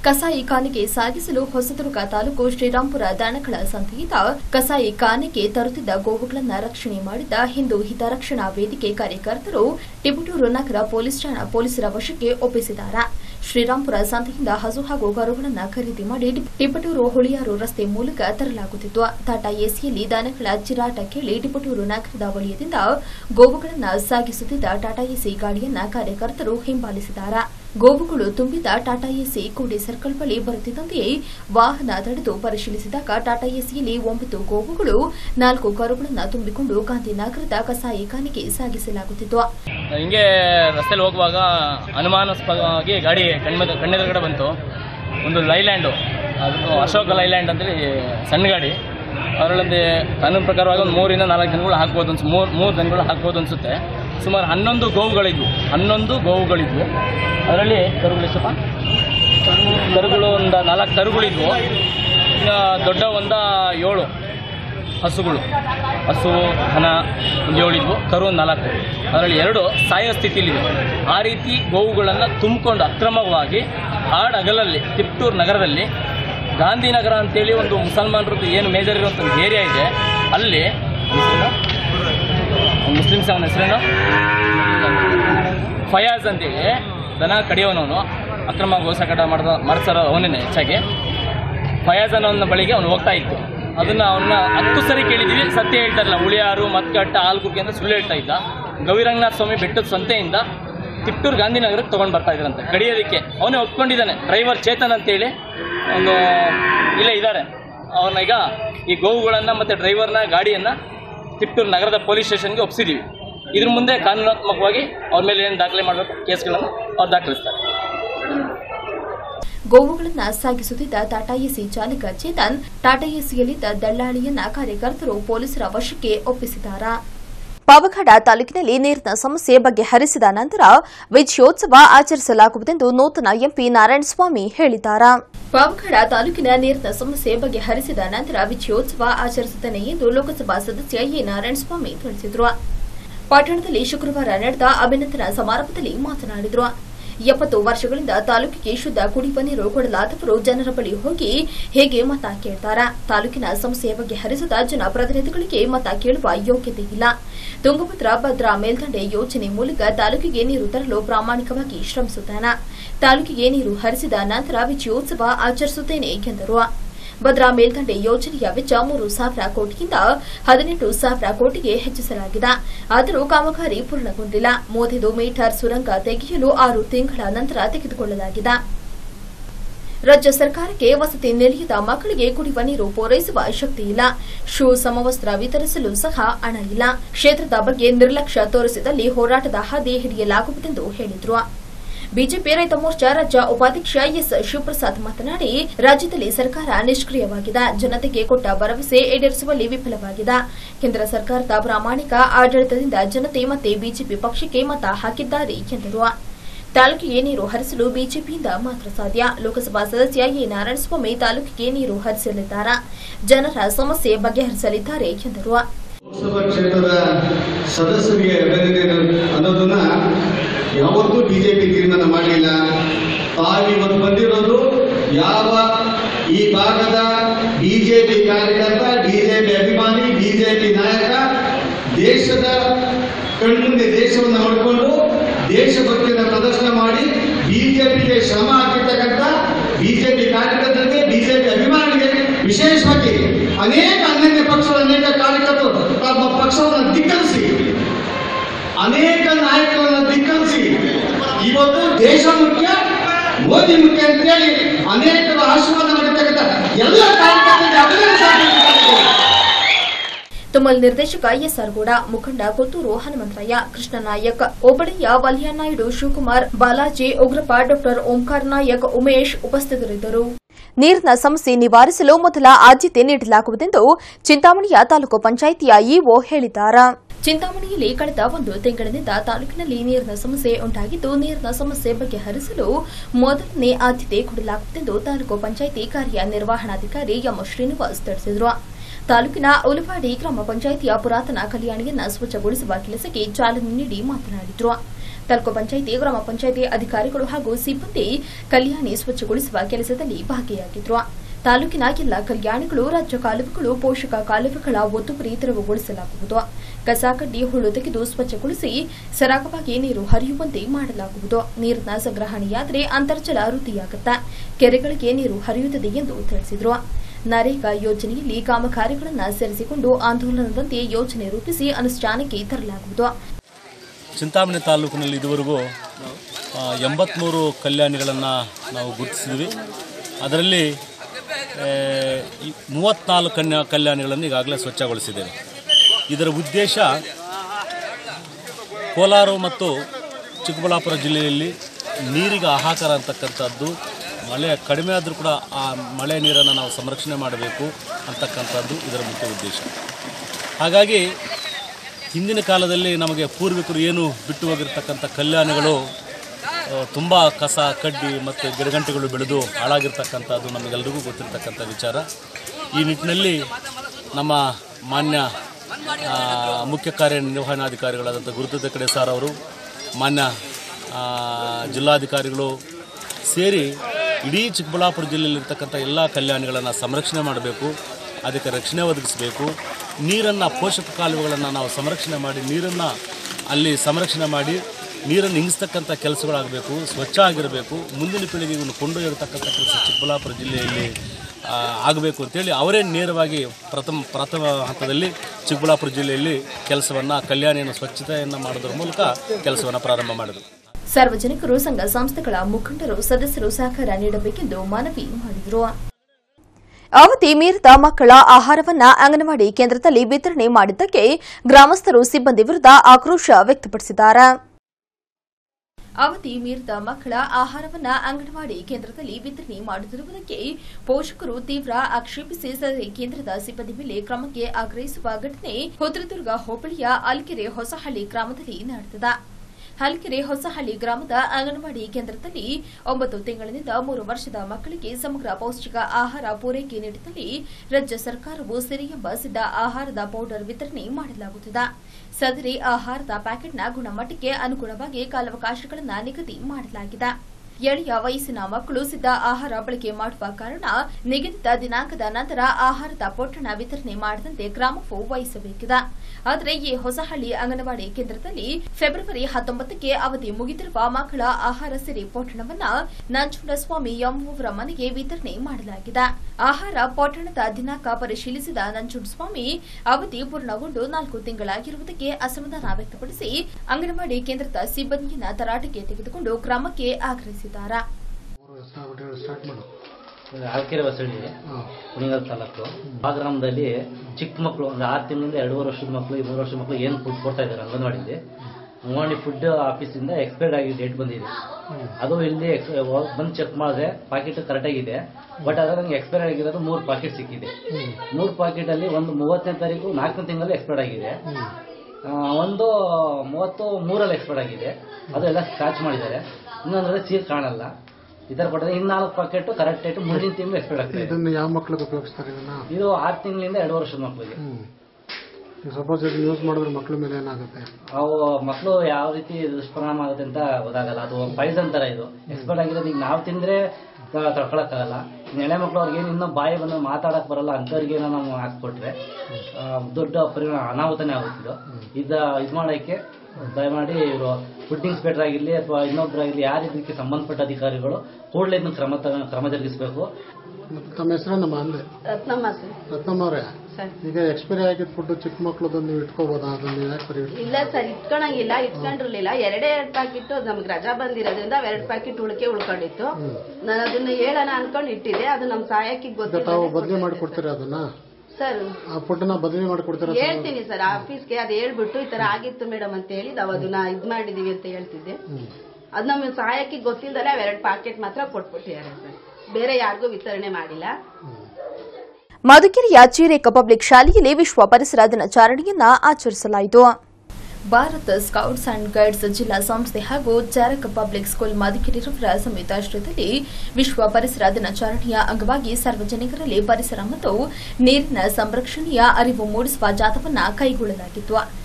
ಕಸಾಯಿ ಖಾನೆಗೆ ಸಾಗಿಸಲು ಹೊಸದುರ್ಗ ತಾಲೂಕು ಶ್ರೀರಾಂಪುರ ದನಗಳ ಸಂತೆಯಿಂದ ಕಸಾಯಿ ಖಾನೆಗೆ ತರುತ್ತಿದ್ದ ಗೋವುಗಳನ್ನು ರಕ್ಷಣೆ ಮಾಡಿದ ಹಿಂದೂ ಹಿತರಕ್ಷಣಾ ವೇದಿಕೆ ಕಾರ್ಯಕರ್ತರು ಟಿಪಟೂರು ನಗರ ಪೊಲೀಸ್ ಠಾಣಾ ಪೊಲೀಸರ ವಶಕ್ಕೆ ಒಪ್ಪಿಸಿದ್ದಾರೆ. ಶ್ರೀರಾಂಪುರ ಸಂತೆಯಿಂದ ಹಸು ಹಾಗೂ ಕರುಗಳನ್ನು ಖರೀದಿ ಮಾಡಿ ಟಿಪಟೂರು ಹುಳಿಯಾರು ರಸ್ತೆ ಮೂಲಕ ತರಲಾಗುತ್ತಿತ್ತು. ಟಾಟಾ ಎಸಿಯಲ್ಲಿ ದನಗಳ ಚಿರಾಟ ಕೇಳಿ ಟಿಪಟೂರು ನಗರದ ವಲಯದಿಂದ ಗೋವುಗಳನ್ನು ಸಾಗಿಸುತ್ತಿದ್ದ ಟಾಟಾ ಎಸಿ ಗಾಡಿಯನ್ನ ಕಾರ್ಯಕರ್ತರು ಹಿಂಬಾಲಿಸಿದ್ದಾರೆ. ಗೋವುಗಳು ತುಂಬಿದ ಟಾಟಾ ಎಸಿ ಕೋಡಿ ಸರ್ಕಲ್ ಬಳಿ ಬರುತ್ತಿದ್ದಂತೆಯೇ ವಾಹನ ತಡೆದು ಪರಿಶೀಲಿಸಿದಾಗ ಟಾಟಾ ಎಸಿಯಲ್ಲಿ 9 ಗೋವುಗಳು 4 ಕರುಗಳನ್ನು ತುಂಬಿಕೊಂಡು ಗಾಂಧಿನಗರದ ಕಸಾಯಿ ಖಾನೆಗೆ ಸಾಗಿಸಲಾಗುತ್ತಿತ್ತು. ಹಿಂಗೆ ರಸ್ತೆಯಲ್ಲಿ ಹೋಗುವಾಗ ಅನುಮಾನಾಸ್ಪದವಾಗಿ ಗಾಡಿ ಕಣ್ಣೆದುರುಗಡೆ ಬಂತು. ಒಂದು ಲೈಲ್ಯಾಂಡು, ಅದು ಅಶೋಕ ಲೈಲ್ಯಾಂಡ್ ಅಂತೇಳಿ ಸಣ್ಣ ಗಾಡಿ. ಅದರಲ್ಲೊಂದು ಕಾನೂನು ಪ್ರಕಾರವಾಗಿ ಒಂದು 3 ರಿಂದ 4 ಜನಗಳು ಹಾಕ್ಬೋದು 3 ಜನಗಳು ಹಾಕ್ಬೋದು ಅನಿಸುತ್ತೆ. ಸುಮಾರು 11 ಗೋವುಗಳಿದ್ವು. ಅದರಲ್ಲಿ ಕರುಗಳು ಕರುಗಳು ಒಂದು 4 ಕರುಗಳಿದ್ವು. ಇನ್ನು ದೊಡ್ಡ 7 ಹಸುಗಳು, ಹನ ಒಂದು 7 ಇದ್ವು, ಕರು ಒಂದು 4. ಅದರಲ್ಲಿ 2 ಸಾಯೋ ಸ್ಥಿತಿಯಲ್ಲಿದೆ. ಆ ರೀತಿ ಗೋವುಗಳನ್ನು ತುಂಬಿಕೊಂಡು ಅಕ್ರಮವಾಗಿ ಹಾಡಗಲಲ್ಲಿ ಟಿಪ್ಟೂರು ನಗರದಲ್ಲಿ ಗಾಂಧಿನಗರ ಅಂತೇಳಿ ಒಂದು ಮುಸಲ್ಮಾನರದ್ದು ಏನು ಮೇಜರ್ ಇರುವಂಥ ಒಂದು ಏರಿಯಾ ಇದೆ. ಅಲ್ಲಿ ಮುಸ್ಲಿಮ್ಸ್ ಅವನ ಹೆಸರೇನು ಫಯಾಜ್ ಅಂತೇಳಿ ದನ ಕಡಿಯೋನವನು, ಅಕ್ರಮ ಗೋಸಾಟ ಮಾಡಿಸೋ ಅವನೇ ಹೆಚ್ಚಾಗಿ. ಫಯಾಜ್ ಅನ್ನೋನ ಬಳಿಗೆ ಅವನು ಹೋಗ್ತಾ ಇತ್ತು. ಅದನ್ನು ಅವನ್ನ 10 ಸರಿ ಕೇಳಿದ್ದೀವಿ, ಸತ್ಯ ಹೇಳ್ತಾರಲ್ಲ. ಹುಳಿಯಾರು, ಮತ್ಕಟ್ಟ, ಆಲ್ಗುರ್ಗಿ ಅಂತ ಸುಳ್ಳು ಹೇಳ್ತಾ ಇದ್ದ. ಗವಿರಂಗನಾಥ ಸ್ವಾಮಿ ಬೆಟ್ಟದ ಸಂತೆಯಿಂದ ಟಿಪ್ಟೂರು ಗಾಂಧಿನಗರಕ್ಕೆ ತೊಗೊಂಡು ಬರ್ತಾ ಇದ್ರಂತೆ ಕಡಿಯೋದಕ್ಕೆ. ಅವನೇ ಒಪ್ಕೊಂಡಿದ್ದಾನೆ. ಡ್ರೈವರ್ ಚೇತನ್ ಅಂತೇಳಿ ಒಂದು ಇಲ್ಲೇ ಇದ್ದಾರೆ. ಅವ್ರನ್ನ ಈಗ ಈ ಗೋವುಗಳನ್ನು ಮತ್ತು ಡ್ರೈವರ್ನ ಗಾಡಿಯನ್ನು ಟಿಪ್ಟೂರು ನಗರದ ಪೊಲೀಸ್ ಸ್ಟೇಷನ್ಗೆ ಒಪ್ಪಿಸಿದ್ದೀವಿ. ಇದ್ರ ಮುಂದೆ ಕಾನೂನಾತ್ಮಕವಾಗಿ ಅವ್ರ ಮೇಲೆ ಏನು ದಾಖಲೆ ಮಾಡಬೇಕು ಕೇಸ್ಗಳನ್ನು ಅವ್ರು ದಾಖಲಿಸ್ತಾರೆ. ಗೋವುಗಳನ್ನು ಸಾಗಿಸುತ್ತಿದ್ದ ಟಾಟಾ ಎಸಿ ಚಾಲಕ ಚೇತನ್, ಟಾಟಾ ಎಸಿಯಲ್ಲಿದ್ದ ದಳ್ಳಾಳಿಯನ್ನ ಕಾರ್ಯಕರ್ತರು ಪೊಲೀಸರ ವಶಕ್ಕೆ ಒಪ್ಪಿಸಿದ್ದಾರೆ. ಪಾವಗಡ ತಾಲೂಕಿನಲ್ಲಿ ನೀರಿನ ಸಮಸ್ಯೆ ಬಗೆಹರಿಸಿದ ನಂತರ ವಿಜಯೋತ್ಸವ ಆಚರಿಸಲಾಗುವುದೆಂದು ನೂತನ ಎಂಪಿ ನಾರಾಯಣಸ್ವಾಮಿ ಹೇಳಿದ್ದಾರೆ. ಪಾವಗಡ ತಾಲೂಕಿನ ನೀರಿನ ಸಮಸ್ಯೆ ಬಗೆಹರಿಸಿದ ನಂತರ ವಿಜಯೋತ್ಸವ ಆಚರಿಸುತ್ತೇನೆ ಎಂದು ಲೋಕಸಭಾ ಸದಸ್ಯ ಎ ನಾರಾಯಣಸ್ವಾಮಿ ತಿಳಿಸಿದರು. ಪಟ್ಟಣದಲ್ಲಿ ಶುಕ್ರವಾರ ನಡೆದ ಅಭಿನಂದನಾ ಸಮಾರಂಭದಲ್ಲಿ ಮಾತನಾಡಿದರು. 70 ವರ್ಷಗಳಿಂದ ತಾಲೂಕಿಗೆ ಶುದ್ಧ ಕುಡಿಯುವ ನೀರು ಕೊಡಲಾದವರು ಜನರ ಬಳಿ ಹೋಗಿ ಹೇಗೆ ಮತ ಕೇಳ್ತಾರಾ? ತಾಲೂಕಿನ ಸಮಸ್ಯೆ ಬಗೆಹರಿಸದ ಜನಪ್ರತಿನಿಧಿಗಳಿಗೆ ಮತ ಕೇಳುವ ಯೋಗ್ಯತೆ ಇಲ್ಲ. ತುಂಗಭದ್ರಾ ಭದ್ರಾ ಮೇಲ್ದಂಡೆ ಯೋಜನೆ ಮೂಲಕ ತಾಲೂಕಿಗೆ ನೀರು ತರಲು ಪ್ರಾಮಾಣಿಕವಾಗಿ ಶ್ರಮಿಸುತ್ತೇನೆ. ತಾಲೂಕಿಗೆ ನೀರು ಹರಿಸಿದ ನಂತರ ವಿಜಯೋತ್ಸವ ಆಚರಿಸುತ್ತೇನೆ ಎಂದರು. ಭದ್ರಾ ಮೇಲ್ದಂಡೆ ಯೋಜನೆಯ ವೆಚ್ಚ 3,000 ಕೋಟಿಯಿಂದ 18,000 ಕೋಟಿಗೆ ಹೆಚ್ಚಿಸಲಾಗಿದೆ. ಆದರೂ ಕಾಮಗಾರಿ ಪೂರ್ಣಗೊಂಡಿಲ್ಲ. 35 ಮೀಟರ್ ಸುರಂಗ ತೆಗೆಯಲು 6 ತಿಂಗಳ ನಂತರ ತೆಗೆದುಕೊಳ್ಳಲಾಗಿದೆ. ರಾಜ್ಯ ಸರ್ಕಾರಕ್ಕೆ ವಸತಿ ನಿಲಯದ ಮಕ್ಕಳಿಗೆ ಕುಡಿಯುವ ನೀರು ಪೂರೈಸುವ ಶಕ್ತಿ ಇಲ್ಲ. ಶೂ ಸಮವಸ್ತ್ರ ವಿತರಿಸಲು ಸಹ ಹಣ ಇಲ್ಲ. ಕ್ಷೇತ್ರದ ಬಗ್ಗೆ ನಿರ್ಲಕ್ಷ್ಯ ತೋರಿಸಿದಲ್ಲಿ ಹೋರಾಟದ ಹಾದಿ ಹಿಡಿಯಲಾಗುವುದೆಂದು ಹೇಳಿದರು. ಬಿಜೆಪಿ ರೈತ ಮೋರ್ಚಾ ರಾಜ್ಯ ಉಪಾಧ್ಯಕ್ಷ ಎಸ್ ಶಿವಪ್ರಸಾದ್ ಮಾತನಾಡಿ, ರಾಜ್ಯದಲ್ಲಿ ಸರ್ಕಾರ ನಿಷ್ಕ್ರಿಯವಾಗಿದೆ. ಜನತೆಗೆ ಕೊಟ್ಟ ಭರವಸೆ ಈಡೇರಿಸುವಲ್ಲಿ ವಿಫಲವಾಗಿದೆ. ಕೇಂದ್ರ ಸರ್ಕಾರದ ಪ್ರಾಮಾಣಿಕ ಆಡಳಿತದಿಂದ ಜನತೆ ಮತ್ತೆ ಬಿಜೆಪಿ ಪಕ್ಷಕ್ಕೆ ಮತ ಹಾಕಿದ್ದಾರೆ ಎಂದರು. ತಾಲೂಕಿಗೆ ನೀರು ಹರಿಸಲು ಬಿಜೆಪಿಯಿಂದ ಮಾತ್ರ ಸಾಧ್ಯ. ಲೋಕಸಭಾ ಸದಸ್ಯ ಎ ನಾರಾಯಣಸ್ವಾಮಿ ತಾಲೂಕಿಗೆ ನೀರು ಹರಿಸಲಿದ್ದಾರೆ. ಜನರ ಸಮಸ್ಯೆ ಬಗೆಹರಿಸಲಿದ್ದಾರೆ ಎಂದರು. ಲೋಕಸಭಾ ಕ್ಷೇತ್ರದ ಸದಸ್ಯರಿಗೆ ಅಭಿನಂದನೆ ಅನ್ನೋದನ್ನ ಯಾವತ್ತೂ ಬಿಜೆಪಿ ತೀರ್ಮಾನ ಮಾಡಲಿಲ್ಲ. ತಾವಿವತ್ತು ಬಂದಿರೋದು ಯಾವ ಈ ಭಾಗದ ಬಿಜೆಪಿ ಕಾರ್ಯಕರ್ತ, ಬಿಜೆಪಿ ಅಭಿಮಾನಿ, ಬಿಜೆಪಿ ನಾಯಕ, ದೇಶದ ಕಣ್ಮುಂದೆ ದೇಶವನ್ನು ನೋಡಿಕೊಂಡು ದೇಶಭಕ್ತಿಯನ್ನು ಪ್ರದರ್ಶನ ಮಾಡಿ ಬಿಜೆಪಿಗೆ ಶ್ರಮ ಹಾಕಿರ್ತಕ್ಕಂಥ ಬಿಜೆಪಿ ಕಾರ್ಯಕರ್ತರಿಗೆ, ಬಿಜೆಪಿ ಅಭಿಮಾನಿಗೆ, ವಿಶೇಷವಾಗಿ ಅನೇಕ ಅನ್ಯ ಪಕ್ಷದ ಅನೇಕ ಕಾರ್ಯಕರ್ತರು ತಮ್ಮ ಪಕ್ಷವನ್ನು ಧಿಕ್ಕರಿಸಿ, ಅನೇಕ ನಾಯಕರನ್ನು ಧಿಕ್ಕರಿಸಿ ಇವತ್ತು ದೇಶ ಮುಖ್ಯ, ಮೋದಿ ಮುಖ್ಯ ಅಂತ ಹೇಳಿ ಅನೇಕರು ಆಶೀರ್ವಾದ ಮಾಡಿರ್ತಕ್ಕಂಥ ಎಲ್ಲ ಕಾರ್ಯಕರ್ತರಿಗೆ ಅಭಿನಂದನೆ. ತುಮಲ್ ನಿರ್ದೇಶಕ ಎಸ್ಆರ್ ಗೌಡ, ಮುಖಂಡ ಕೊತ್ತೂರು ಹನುಮಂತಯ್ಯ, ಕೃಷ್ಣ ನಾಯಕ್, ಓಬಳಯ್ಯ, ವಲ್ಯ ನಾಯ್ಡು, ಶಿವಕುಮಾರ್, ಬಾಲಾಜಿ, ಉಗ್ರಪ್ಪ, ಡಾ ಓಂಕಾರ್ ನಾಯಕ್, ಉಮೇಶ್ ಉಪಸ್ಥಿತರಿದ್ದರು. ನೀರಿನ ಸಮಸ್ಯೆ ನಿವಾರಿಸಲು ಮೊದಲ ಆದ್ಯತೆ ನೀಡಲಾಗುವುದೆಂದು ಚಿಂತಾಮಣಿಯ ತಾಲೂಕು ಪಂಚಾಯಿತಿಯ ಇಒ ಹೇಳಿದ್ದಾರೆ. ಚಿಂತಾಮಣಿಯಲ್ಲಿ ಕಳೆದ 1 ತಿಂಗಳಿನಿಂದ ತಾಲೂಕಿನಲ್ಲಿ ನೀರಿನ ಸಮಸ್ಯೆ ಉಂಟಾಗಿದ್ದು, ನೀರಿನ ಸಮಸ್ಯೆ ಬಗೆಹರಿಸಲು ಮೊದಲನೇ ಆದ್ಯತೆ ಕೊಡಲಾಗುವುದೆಂದು ತಾಲೂಕು ಪಂಚಾಯಿತಿ ಕಾರ್ಯನಿರ್ವಹಣಾಧಿಕಾರಿ ಎಂ ಶ್ರೀನಿವಾಸ್ ತಿಳಿಸಿದರು. ತಾಲೂಕಿನ ಉಲವಾಡಿ ಗ್ರಾಮ ಪಂಚಾಯಿತಿಯ ಪುರಾತನ ಕಲ್ಯಾಣಿಯನ್ನು ಸ್ವಚ್ಛಗೊಳಿಸುವ ಕೆಲಸಕ್ಕೆ ಚಾಲನೆ ನೀಡಿ ಮಾತನಾಡಿದರು. ತಾಲೂಕು ಪಂಚಾಯಿತಿ, ಗ್ರಾಮ ಪಂಚಾಯಿತಿ ಅಧಿಕಾರಿಗಳು ಹಾಗೂ ಸಿಬ್ಬಂದಿ ಕಲ್ಯಾಣಿ ಸ್ವಚ್ಛಗೊಳಿಸುವ ಕೆಲಸದಲ್ಲಿ ಭಾಗಿಯಾಗಿದ್ರು. ತಾಲೂಕಿನ ಎಲ್ಲ ಕಲ್ಯಾಣಿಗಳು, ರಾಜ್ಯ ಕಾಲುವೆಗಳು, ಪೋಷಕ ಕಾಲುವೆಗಳ ಒತ್ತುವರಿ ತೆರವುಗೊಳಿಸಲಾಗುವುದು. ಕಸ ಕಡ್ಡಿ ಹುಳು ತೆಗೆದು ಸ್ವಚ್ಛಗೊಳಿಸಿ ಸರಾಗವಾಗಿ ನೀರು ಹರಿಯುವಂತೆ ಮಾಡಲಾಗುವುದು. ನೀರಿನ ಸಂಗ್ರಹಣೆಯಾದರೆ ಅಂತರ್ಜಲ ವೃದ್ಧಿಯಾಗುತ್ತಾ ಕೆರೆಗಳಿಗೆ ನೀರು ಹರಿಯುತ್ತದೆ ಎಂದು ತಿಳಿಸಿದರು. ನರೇಗಾ ಯೋಜನೆಯಲ್ಲಿ ಕಾಮಗಾರಿಗಳನ್ನು ಸೇರಿಸಿಕೊಂಡು ಆಂದೋಲನದಂತೆ ಯೋಜನೆ ರೂಪಿಸಿ ಅನುಷ್ಠಾನಕ್ಕೆ ತರಲಾಗುವುದು. ಚಿಂತಾಮಣಿ ತಾಲೂಕಿನಲ್ಲಿ ಇದುವರೆಗೂ 83 ಕಲ್ಯಾಣಿಗಳನ್ನು ನಾವು ಗುರುತಿಸಿದ್ವಿ. ಅದರಲ್ಲಿ 34 ಕಲ್ಯಾಣಿಗಳನ್ನು ಈಗಾಗಲೇ ಸ್ವಚ್ಛಗೊಳಿಸಿದ್ದೇವೆ. ಇದರ ಉದ್ದೇಶ ಕೋಲಾರ ಮತ್ತು ಚಿಕ್ಕಬಳ್ಳಾಪುರ ಜಿಲ್ಲೆಯಲ್ಲಿ ನೀರಿಗೆ ಹಾಹಾಕಾರ ಅಂತಕ್ಕಂಥದ್ದು, ಮಳೆ ಕಡಿಮೆ ಆದರೂ ಕೂಡ ಆ ಮಳೆ ನೀರನ್ನು ನಾವು ಸಂರಕ್ಷಣೆ ಮಾಡಬೇಕು ಅಂತಕ್ಕಂಥದ್ದು ಇದರ ಮುಖ್ಯ ಉದ್ದೇಶ. ಹಾಗಾಗಿ ಹಿಂದಿನ ಕಾಲದಲ್ಲಿ ನಮಗೆ ಪೂರ್ವಿಕರು ಏನು ಬಿಟ್ಟು ಹೋಗಿರ್ತಕ್ಕಂಥ ಕಲ್ಯಾಣಿಗಳು ತುಂಬ ಕಸ ಕಡ್ಡಿ ಮತ್ತು ಗಿಡಗಂಟೆಗಳು ಬೆಳೆದು ಹಾಳಾಗಿರ್ತಕ್ಕಂಥದ್ದು ನಮಗೆಲ್ಲರಿಗೂ ಗೊತ್ತಿರತಕ್ಕಂಥ ವಿಚಾರ. ಈ ನಿಟ್ಟಿನಲ್ಲಿ ನಮ್ಮ ಮಾನ್ಯ ಮುಖ್ಯ ಕಾರ್ಯನಿರ್ವಹಣಾಧಿಕಾರಿಗಳಾದಂಥ ಗುರುದತ್ತ ಕಡೆ ಸಾರ್ ಅವರು, ಮಾನ್ಯ ಜಿಲ್ಲಾಧಿಕಾರಿಗಳು ಸೇರಿ ಇಡೀ ಚಿಕ್ಕಬಳ್ಳಾಪುರ ಜಿಲ್ಲೆಯಲ್ಲಿರ್ತಕ್ಕಂಥ ಎಲ್ಲ ಕಲ್ಯಾಣಿಗಳನ್ನು ಸಂರಕ್ಷಣೆ ಮಾಡಬೇಕು, ಅದಕ್ಕೆ ರಕ್ಷಣೆ ಒದಗಿಸಬೇಕು. ನೀರನ್ನು, ಪೋಷಕ ಕಾಲುವೆಗಳನ್ನು ನಾವು ಸಂರಕ್ಷಣೆ ಮಾಡಿ ನೀರನ್ನು ಅಲ್ಲಿ ಸಂರಕ್ಷಣೆ ಮಾಡಿ ನೀರನ್ನು ಇಂಗಿಸ್ತಕ್ಕಂಥ ಕೆಲಸಗಳಾಗಬೇಕು, ಸ್ವಚ್ಛ ಆಗಿರಬೇಕು. ಮುಂದಿನ ಪೀಳಿಗೆಗೆ ಕೊಂಡೊಯ್ಯತಕ್ಕಂಥ ಕೆಲಸ ಚಿಕ್ಕಬಳ್ಳಾಪುರ ಜಿಲ್ಲೆಯಲ್ಲಿ ಆಗಬೇಕು ಅಂತೇಳಿ ಅವರೇ ನೇರವಾಗಿ ಪ್ರಥಮ ಹಂತದಲ್ಲಿ ಚಿಕ್ಕಬಳ್ಳಾಪುರ ಜಿಲ್ಲೆಯಲ್ಲಿ ಕೆಲಸವನ್ನು, ಕಲ್ಯಾಣಿಯನ್ನು ಸ್ವಚ್ಛತೆಯನ್ನು ಮಾಡೋದ್ರ ಮೂಲಕ ಕೆಲಸವನ್ನು ಪ್ರಾರಂಭ ಮಾಡಿದರು. ಸಾರ್ವಜನಿಕರು, ಸಂಘ ಸಂಸ್ಥೆಗಳ ಮುಖಂಡರು, ಸದಸ್ಯರು ಸಹಕಾರ ನೀಡಬೇಕೆಂದು ಮನವಿ ಮಾಡಿದರು. ಅವಧಿ ಮೀರಿದ ಮಕ್ಕಳ ಆಹಾರವನ್ನ ಅಂಗನವಾಡಿ ಕೇಂದ್ರದಲ್ಲಿ ವಿತರಣೆ ಮಾಡಿದ್ದಕ್ಕೆ ಗ್ರಾಮಸ್ಥರು, ಸಿಬ್ಬಂದಿ ವಿರುದ್ಧ ಆಕ್ರೋಶ ವ್ಯಕ್ತಪಡಿಸಿದ್ದಾರೆ. ಅವಧಿ ಮೀರಿದ ಮಕ್ಕಳ ಆಹಾರವನ್ನ ಅಂಗನವಾಡಿ ಕೇಂದ್ರದಲ್ಲಿ ವಿತರಣೆ ಮಾಡುತ್ತಿರುವುದಕ್ಕೆ ಪೋಷಕರು ತೀವ್ರ ಆಕ್ಷೇಪಿಸಿ ಸದರಿ ಕೇಂದ್ರದ ಸಿಬ್ಬಂದಿ ಮೇಲೆ ಕ್ರಮಕ್ಕೆ ಆಗ್ರಹಿಸುವ ಘಟನೆ ಹೊಸದುರ್ಗ ಹೋಬಳಿಯ ಹಲ್ಕೆರೆ ಹೊಸಹಳ್ಳಿ ಗ್ರಾಮದಲ್ಲಿ ನಡೆದಿದೆ. ಹಲ್ಕೆರೆ ಹೊಸಹಳ್ಳಿ ಗ್ರಾಮದ ಅಂಗನವಾಡಿ ಕೇಂದ್ರದಲ್ಲಿ 9 ತಿಂಗಳಿನಿಂದ 3 ವರ್ಷದ ಮಕ್ಕಳಿಗೆ ಸಮಗ್ರ ಪೌಷ್ಟಿಕ ಆಹಾರ ಪೂರೈಕೆ ನಿಟ್ಟಿನಲ್ಲಿ ರಾಜ್ಯ ಸರ್ಕಾರವು ಸಿರಿ ಎಂಬ ಸಿದ್ಧ ಆಹಾರದ ಪೌಡರ್ ವಿತರಣೆ ಮಾಡಲಾಗುತ್ತಿದೆ. ಸದರಿ ಆಹಾರದ ಪ್ಯಾಕೆಟ್ನ ಗುಣಮಟ್ಟಕ್ಕೆ ಅನುಗುಣವಾಗಿ ಕಾಲಾವಕಾಶಗಳನ್ನು ನಿಗದಿ ಮಾಡಲಾಗಿದೆ. ಎಳೆಯ ವಯಸ್ಸಿನ ಮಕ್ಕಳು ಸಿದ್ಧ ಆಹಾರ ಬಳಕೆ ಮಾಡುವ ಕಾರಣ ನಿಗದಿತ ದಿನಾಂಕದ ನಂತರ ಆಹಾರದ ಪೊಟ್ಟಣ ವಿತರಣೆ ಮಾಡದಂತೆ ಕ್ರಮವು ವಹಿಸಬೇಕಿದೆ. ಆದರೆ ಈ ಹೊಸಹಳ್ಳಿ ಅಂಗನವಾಡಿ ಕೇಂದ್ರದಲ್ಲಿ ಫೆಬ್ರವರಿ 19ಕ್ಕೆ ಅವಧಿ ಮುಗಿದಿರುವ ಮಕ್ಕಳ ಆಹಾರ ಸಿರಿ ಪೊಟ್ಟಣವನ್ನು ನಂಜುಂಡಸ್ವಾಮಿ ಎಂಬುವರ ಮನೆಗೆ ವಿತರಣೆ ಮಾಡಲಾಗಿದೆ. ಆಹಾರ ಪೊಟ್ಟಣದ ದಿನಾಂಕ ಪರಿಶೀಲಿಸಿದ ನಂಜುಂಡಸ್ವಾಮಿ ಅವಧಿ ಪೂರ್ಣಗೊಂಡು 4 ತಿಂಗಳಾಗಿರುವುದಕ್ಕೆ ಅಸಮಾಧಾನ ವ್ಯಕ್ತಪಡಿಸಿ ಅಂಗನವಾಡಿ ಕೇಂದ್ರದ ಸಿಬ್ಬಂದಿಯನ್ನು ತರಾಟೆಗೆ ತೆಗೆದುಕೊಂಡು ಕ್ರಮಕ್ಕೆ ಆಗ್ರಹಿಸಿದ್ದಾರೆ. ಹಲ್ಕೆರೆ ಹೊಸಳ್ಳಿ ಕುಣಿಗಲ್ ತಾಲೂಕು ಆ ಗ್ರಾಮದಲ್ಲಿ ಚಿಕ್ಕ ಮಕ್ಕಳು ಒಂದು 6 ತಿಂಗಳಿಂದ 2.5 ವರ್ಷದ ಮಕ್ಕಳು, 3 ವರ್ಷದ ಮಕ್ಕಳು ಏನು ಫುಡ್ ಕೊಡ್ತಾ ಇದ್ದಾರೆ ಅಂಗನವಾಡಿಲಿ. ಅಂಗನವಾಡಿ ಫುಡ್ ಆಫೀಸಿಂದ ಎಕ್ಸ್ಪೈರ್ಡ್ ಆಗಿ ಡೇಟ್ ಬಂದಿದೆ. ಅದು ಇಲ್ಲಿ ಬಂದು ಚೆಕ್ ಮಾಡಿದ್ರೆ ಪಾಕೆಟ್ ಕರೆಕ್ಟ್ ಆಗಿದೆ. ಬಟ್ ಅದ್ರ ನಂಗೆ ಎಕ್ಸ್ಪೈರ್ ಆಗಿರೋದು 3 ಪಾಕೆಟ್ ಸಿಕ್ಕಿದೆ. 3 ಪಾಕೆಟ್ ಅಲ್ಲಿ ಒಂದು 30ನೇ ತಾರೀಕು 4ನೇ ತಿಂಗಳಲ್ಲಿ ಎಕ್ಸ್ಪೈರ್ಡ್ ಆಗಿದೆ, ಒಂದು 33ರಲ್ಲಿ ಎಕ್ಸ್ಪೈರ್ಡ್ ಆಗಿದೆ. ಅದೆಲ್ಲ ಸ್ಕ್ರಾಚ್ ಮಾಡಿದ್ದಾರೆ. ಇನ್ನೊಂದ್ರೆ ಸೀಲ್ ಕಾಣಲ್ಲ. ಈ ತರ ಕೊಟ್ಟರೆ 4 ಪಾಕೆಟ್ ಕರೆಕ್ಟ್ ಡೇಟ್ ಮುಂದಿನ ತಿಂಗಳು ಎಕ್ಸ್ಪೈರ್ಡ್ ಆಗ್ತದೆ. ಇದನ್ನು ಯಾವ ಮಕ್ಕಳಿಗೆ ಉಪಯೋಗಿಸ್ತಾರೆ? ಇದು 6 ತಿಂಗಳಿಂದ 2 ವರ್ಷದ ಮಕ್ಕಳಿಗೆ. ಸಪೋಸ್ ಇದು ಯೂಸ್ ಮಾಡಿದ್ರೆ ಮಕ್ಕಳ ಮೇಲೆ ಏನಾಗುತ್ತೆ? ಅವು ಮಕ್ಕಳು ಯಾವ ರೀತಿ ದುಷ್ಪರಿಣಾಮ ಆಗುತ್ತೆ ಅಂತ ಗೊತ್ತಾಗಲ್ಲ. ಅದು ಪಾಯ್ಸನ್ ತರ ಇದು ಎಕ್ಸ್ಪೈರ್ಡ್ ಆಗಿರೋದು. ಈಗ ನಾವು ತಿಂದ್ರೆ ತಡ್ಕೊಳಕ್ಕಾಗಲ್ಲ. ಎಳೆ ಮಕ್ಕಳು ಅವ್ರಿಗೆ ಇನ್ನೂ ಬಾಯಿ ಬಂದು ಮಾತಾಡಕ್ ಬರಲ್ಲ ಅಂಥವ್ರಿಗೆ ನಾವು ಹಾಕ್ಕೊಟ್ರೆ ದೊಡ್ಡ ಪರಿಣಾಮ ಅನಾಹುತನೇ ಆಗುತ್ತಿದ್ದು. ಇದು ಮಾಡೋಕ್ಕೆ ದಯಮಾಡಿ ಇವರು ಫುಡ್ ಇನ್ಸ್ಪೆಕ್ಟರ್ ಆಗಿರಲಿ ಅಥವಾ ಇನ್ನೊಬ್ಬರಾಗಿರಲಿ ಯಾರು ಇದಕ್ಕೆ ಸಂಬಂಧಪಟ್ಟ ಅಧಿಕಾರಿಗಳು ಕೂಡಲೇ ಇದನ್ನು ಕ್ರಮ ಜರುಗಿಸಬೇಕು. ತಮ್ಮ ಹೆಸರು? ನಮ್ಮ ಅಂದೆ ರತ್ನಮ್ಮ ಅವರೇ, ಈಗ ಎಕ್ಸ್ಪೈರಿ ಆಗಿದ್ದ ಫುಡ್ ಚಿಕ್ಕ ಮಕ್ಕಳದ್ದು ನೀವು ಇಟ್ಕೋಬೋದಾ? ಅದನ್ನು ಯಾಕೆ ಬರೀ ಇಲ್ಲ ಸರ್, ಇಟ್ಕೊಳಂಗಿಲ್ಲ, ಇಟ್ಕೊಂಡಿರ್ಲಿಲ್ಲ. 2 ಪ್ಯಾಕೆಟ್ ನಮ್ಗೆ ರಜಾ ಬಂದಿರೋದ್ರಿಂದ 2 ಪ್ಯಾಕೆಟ್ ಉಳ್ಕೊಂಡಿತ್ತು. ನಾನು ಅದನ್ನ ಹೇಳೋಣ ಅನ್ಕೊಂಡು ಇಟ್ಟಿದ್ದೆ. ಅದು ನಮ್ ಸಹಾಯಕ್ಕೆ ಗೊತ್ತಿಲ್ಲ. ತಾವು ಬದಲಿ ಮಾಡಿಕೊಡ್ತೀರಾ ಅದನ್ನ? ಸರ್ ಆ ಫುಡ್ನ ಬದಲಿ ಮಾಡಿಕೊಡ್ತೀರಾ? ಹೇಳ್ತೀನಿ ಸರ್, ಆಫೀಸ್ಗೆ ಅದು ಹೇಳ್ಬಿಟ್ಟು ಈ ತರ ಆಗಿತ್ತು ಮೇಡಮ್ ಅಂತ ಹೇಳಿ ನಾವು ಅದನ್ನ ಇದ್ ಮಾಡಿದೀವಿ ಅಂತ ಹೇಳ್ತಿದ್ದೆ. ಅದು ನಮ್ಮ ಸಹಾಯಕ್ಕೆ ಗೊತ್ತಿಲ್ಲದಲ್ಲ 2 ಪ್ಯಾಕೆಟ್ ಮಾತ್ರ ಕೊಟ್ಬಿಟ್ಟಿದ್ದಾರೆ ಸರ್, ಬೇರೆ ಯಾರಿಗೂ ವಿತರಣೆ ಮಾಡಿಲ್ಲ. ಮಧುಗಿರಿಯ ಚೀರೇಕ ಪಬ್ಲಿಕ್ ಶಾಲೆಯಲ್ಲಿ ವಿಶ್ವ ಪರಿಸರ ದಿನಾಚರಣೆಯನ್ನ ಆಚರಿಸಲಾಯಿತು. ಭಾರತ್ ಸ್ಕೌಟ್ಸ್ ಅಂಡ್ ಗೈಡ್ಸ್ ಜಿಲ್ಲಾ ಸಂಸ್ಥೆ ಹಾಗೂ ಜಾರಕ್ ಪಬ್ಲಿಕ್ ಸ್ಕೂಲ್ ಮಧುಗಿರಿರವರ ಸಂಯುಕ್ತಾಶ್ರಯದಲ್ಲಿ ವಿಶ್ವ ಪರಿಸರ ದಿನಾಚರಣೆಯ ಅಂಗವಾಗಿ ಸಾರ್ವಜನಿಕರಲ್ಲಿ ಪರಿಸರ ಮತ್ತು ನೀರಿನ ಸಂರಕ್ಷಣೆಯ ಅರಿವು ಮೂಡಿಸುವ ಜಾಥಾವನ್ನು ಕೈಗೊಳ್ಳಲಾಗಿತ್ತು.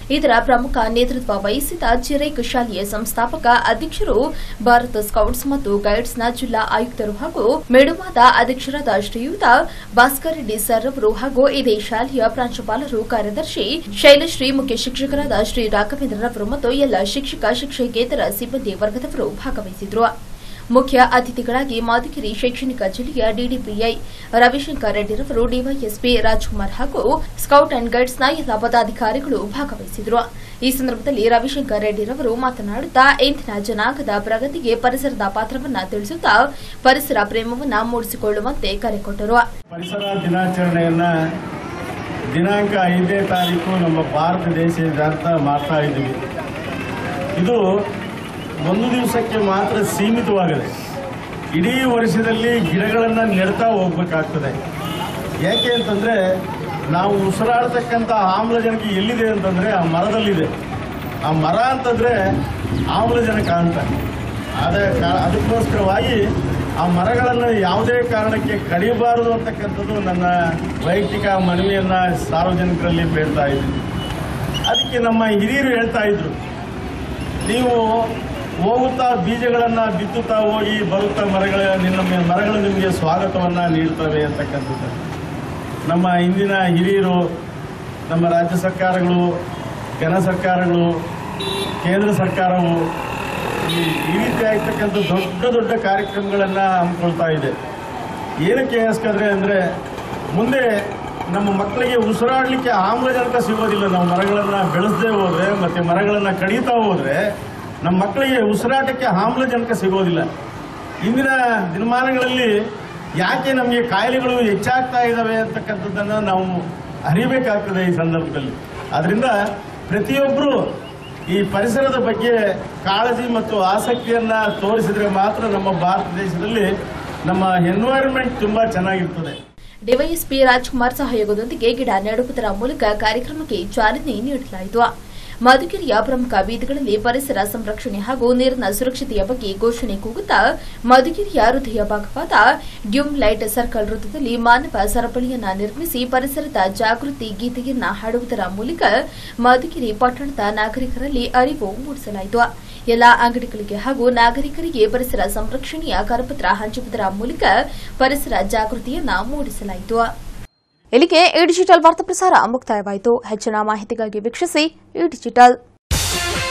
ಇದರ ಪ್ರಮುಖ ನೇತೃತ್ವ ವಹಿಸಿದ ಚಿರೇಕ್ ಶಾಲೆಯ ಸಂಸ್ಥಾಪಕ ಅಧ್ಯಕ್ಷರು, ಭಾರತ ಸ್ಕೌಟ್ಸ್ ಮತ್ತು ಗೈಡ್ಸ್ನ ಜಿಲ್ಲಾ ಆಯುಕ್ತರು ಹಾಗೂ ಮೇಡುಮಾದ ಅಧ್ಯಕ್ಷರಾದ ಶ್ರೀಯುತ ಭಾಸ್ಕರ್ ರೆಡ್ಡಿ ಸರ್ ಅವರು ಹಾಗೂ ಇದೇ ಶಾಲೆಯ ಪ್ರಾಂಶುಪಾಲರು, ಕಾರ್ಯದರ್ಶಿ ಶೈಲಶ್ರೀ, ಮುಖ್ಯ ಶಿಕ್ಷಕರಾದ ಶ್ರೀ ರಾಘವೇಂದ್ರರವರು ಮತ್ತು ಎಲ್ಲ ಶಿಕ್ಷಕ ಶಿಕ್ಷಕೇತರ ಸಿಬ್ಬಂದಿ ವರ್ಗದವರು ಭಾಗವಹಿಸಿದರು. ಮುಖ್ಯ ಅತಿಥಿಗಳಾಗಿ ಮಧುಗಿರಿ ಶೈಕ್ಷಣಿಕ ಜಿಲ್ಲೆಯ ಡಿಡಿಪಿಐ ರವಿಶಂಕರ್ ರೆಡ್ಡಿರವರು, ಡಿವೈಎಸ್ಪಿ ರಾಜ್ಕುಮಾರ್ ಹಾಗೂ ಸ್ಕೌಟ್ ಅಂಡ್ ಗೈಡ್ಸ್ನ ಎಲ್ಲ ಪದಾಧಿಕಾರಿಗಳು ಭಾಗವಹಿಸಿದರು. ಈ ಸಂದರ್ಭದಲ್ಲಿ ರವಿಶಂಕರ್ ರೆಡ್ಡಿರವರು ಮಾತನಾಡುತ್ತಾ ಇಂದಿನ ಜನಾಂಗದ ಪ್ರಗತಿಗೆ ಪರಿಸರದ ಪಾತ್ರವನ್ನು ತಿಳಿಸುತ್ತಾ ಪರಿಸರ ಪ್ರೇಮವನ್ನು ಮೂಡಿಸಿಕೊಳ್ಳುವಂತೆ ಕರೆ ಕೊಟ್ಟರು. ಪರಿಸರ ದಿನಾಚರಣೆಯನ್ನ ದಿನಾಂಕ 5ನೇ ತಾರೀಕು ನಮ್ಮ ಭಾರತ ದೇಶದಾದ್ಯಂತ ಮಾಡ್ತಾ ಇದ್ದೀವಿ. ಇದು ಒಂದು ದಿವಸಕ್ಕೆ ಮಾತ್ರ ಸೀಮಿತವಾಗಿದೆ. ಇಡೀ ವರ್ಷದಲ್ಲಿ ಗಿಡಗಳನ್ನು ನೆಡ್ತಾ ಹೋಗ್ಬೇಕಾಗ್ತದೆ. ಯಾಕೆ ಅಂತಂದರೆ ನಾವು ಉಸಿರಾಡ್ತಕ್ಕಂಥ ಆಮ್ಲಜನಕ ಎಲ್ಲಿದೆ ಅಂತಂದರೆ ಆ ಮರದಲ್ಲಿದೆ. ಆ ಮರ ಅಂತಂದರೆ ಆಮ್ಲಜನಕ ಅಂತ. ಅದಕ್ಕೋಸ್ಕರವಾಗಿ ಆ ಮರಗಳನ್ನು ಯಾವುದೇ ಕಾರಣಕ್ಕೆ ಕಡಿಬಾರದು ಅಂತಕ್ಕಂಥದ್ದು ನನ್ನ ವೈಯಕ್ತಿಕ ಮನವಿಯನ್ನು ಸಾರ್ವಜನಿಕರಲ್ಲಿ ಬೇಡ್ತಾ ಇದ್ದೀನಿ. ಅದಕ್ಕೆ ನಮ್ಮ ಹಿರಿಯರು ಹೇಳ್ತಾ ಇದ್ರು, ನೀವು ಹೋಗುತ್ತಾ ಬೀಜಗಳನ್ನು ಬಿತ್ತುತ್ತಾ ಹೋಗಿ ಬರುತ್ತಾ ಮರಗಳು ನಿಮಗೆ ಸ್ವಾಗತವನ್ನು ನೀಡ್ತವೆ ಅಂತಕ್ಕಂಥದ್ದು. ನಮ್ಮ ಇಂದಿನ ಹಿರಿಯರು, ನಮ್ಮ ರಾಜ್ಯ ಸರ್ಕಾರಗಳು, ಕೇಂದ್ರ ಸರ್ಕಾರಗಳು, ಕೇಂದ್ರ ಸರ್ಕಾರವು ಈ ರೀತಿ ಆಗ್ತಕ್ಕಂಥ ದೊಡ್ಡ ದೊಡ್ಡ ಕಾರ್ಯಕ್ರಮಗಳನ್ನು ಹಮ್ಮಿಕೊಳ್ತಾ ಇದೆ. ಏನಕ್ಕೆ ಹೇಳಿಸ್ಕೊಂಡ್ರೆ ಅಂದರೆ ಮುಂದೆ ನಮ್ಮ ಮಕ್ಕಳಿಗೆ ಉಸಿರಾಡಲಿಕ್ಕೆ ಆಮ್ಲಜನಕ ಸಿಗೋದಿಲ್ಲ. ನಾವು ಮರಗಳನ್ನು ಬೆಳೆಸದೇ ಹೋದರೆ ಮತ್ತು ಮರಗಳನ್ನು ಕಡಿತಾ ಹೋದರೆ ನಮ್ಮ ಮಕ್ಕಳಿಗೆ ಉಸಿರಾಟಕ್ಕೆ ಆಮ್ಲಜನಕ ಸಿಗೋದಿಲ್ಲ. ಇಂದಿನ ದಿನಮಾನಗಳಲ್ಲಿ ಯಾಕೆ ನಮಗೆ ಕಾಯಿಲೆಗಳು ಹೆಚ್ಚಾಗ್ತಾ ಇದ್ದಾವೆ ಅಂತಕ್ಕಂಥದ್ದನ್ನು ನಾವು ಅರಿಬೇಕಾಗ್ತದೆ ಈ ಸಂದರ್ಭದಲ್ಲಿ. ಆದ್ದರಿಂದ ಪ್ರತಿಯೊಬ್ಬರು ಈ ಪರಿಸರದ ಬಗ್ಗೆ ಕಾಳಜಿ ಮತ್ತು ಆಸಕ್ತಿಯನ್ನು ತೋರಿಸಿದರೆ ಮಾತ್ರ ನಮ್ಮ ಭಾರತ ದೇಶದಲ್ಲಿ ನಮ್ಮ ಎನ್ವೈರನ್ಮೆಂಟ್ ತುಂಬಾ ಚೆನ್ನಾಗಿರ್ತದೆ. ಡಿವೈಎಸ್ಪಿ ರಾಜ್ಕುಮಾರ್ ಸಹಯೋಗದೊಂದಿಗೆ ಗಿಡ ನೆಡುವುದರ ಮೂಲಕ ಕಾರ್ಯಕ್ರಮಕ್ಕೆ ಚಾಲನೆ ನೀಡಲಾಯಿತು. ಮಧುಗಿರಿಯ ಪ್ರಮುಖ ಬೀದಿಗಳಲ್ಲಿ ಪರಿಸರ ಸಂರಕ್ಷಣೆ ಹಾಗೂ ನೀರಿನ ಸುರಕ್ಷತೆಯ ಬಗ್ಗೆ ಘೋಷಣೆ ಕೂಗುತ್ತಾ ಮಧುಗಿರಿಯ ಹೃದಯ ಭಾಗವಾದ ಡ್ಯೂಮ್ ಲೈಟ್ ಸರ್ಕಲ್ ವೃತ್ತದಲ್ಲಿ ಮಾನವ ಸರಪಳಿಯನ್ನ ನಿರ್ಮಿಸಿ ಪರಿಸರದ ಜಾಗೃತಿ ಗೀತೆಯನ್ನ ಹಾಡುವುದರ ಮೂಲಕ ಮಧುಗಿರಿ ಪಟ್ಟಣದ ನಾಗರಿಕರಲ್ಲಿ ಅರಿವು ಮೂಡಿಸಲಾಯಿತು. ಎಲ್ಲಾ ಅಂಗಡಿಗಳಿಗೆ ಹಾಗೂ ನಾಗರಿಕರಿಗೆ ಪರಿಸರ ಸಂರಕ್ಷಣೆಯ ಕರಪತ್ರ ಹಂಚುವುದರ ಮೂಲಕ ಪರಿಸರ ಜಾಗೃತಿಯನ್ನ ಮೂಡಿಸಲಾಯಿತು. ಇಲ್ಲಿಗೆ ಈ ಡಿಜಿಟಲ್ ವಾರ್ತಾ ಪ್ರಸಾರ ಮುಕ್ತಾಯವಾಯಿತು. ಹೆಚ್ಚಿನ ಮಾಹಿತಿಗಾಗಿ ವೀಕ್ಷಿಸಿ ಈ ಡಿಜಿಟಲ್.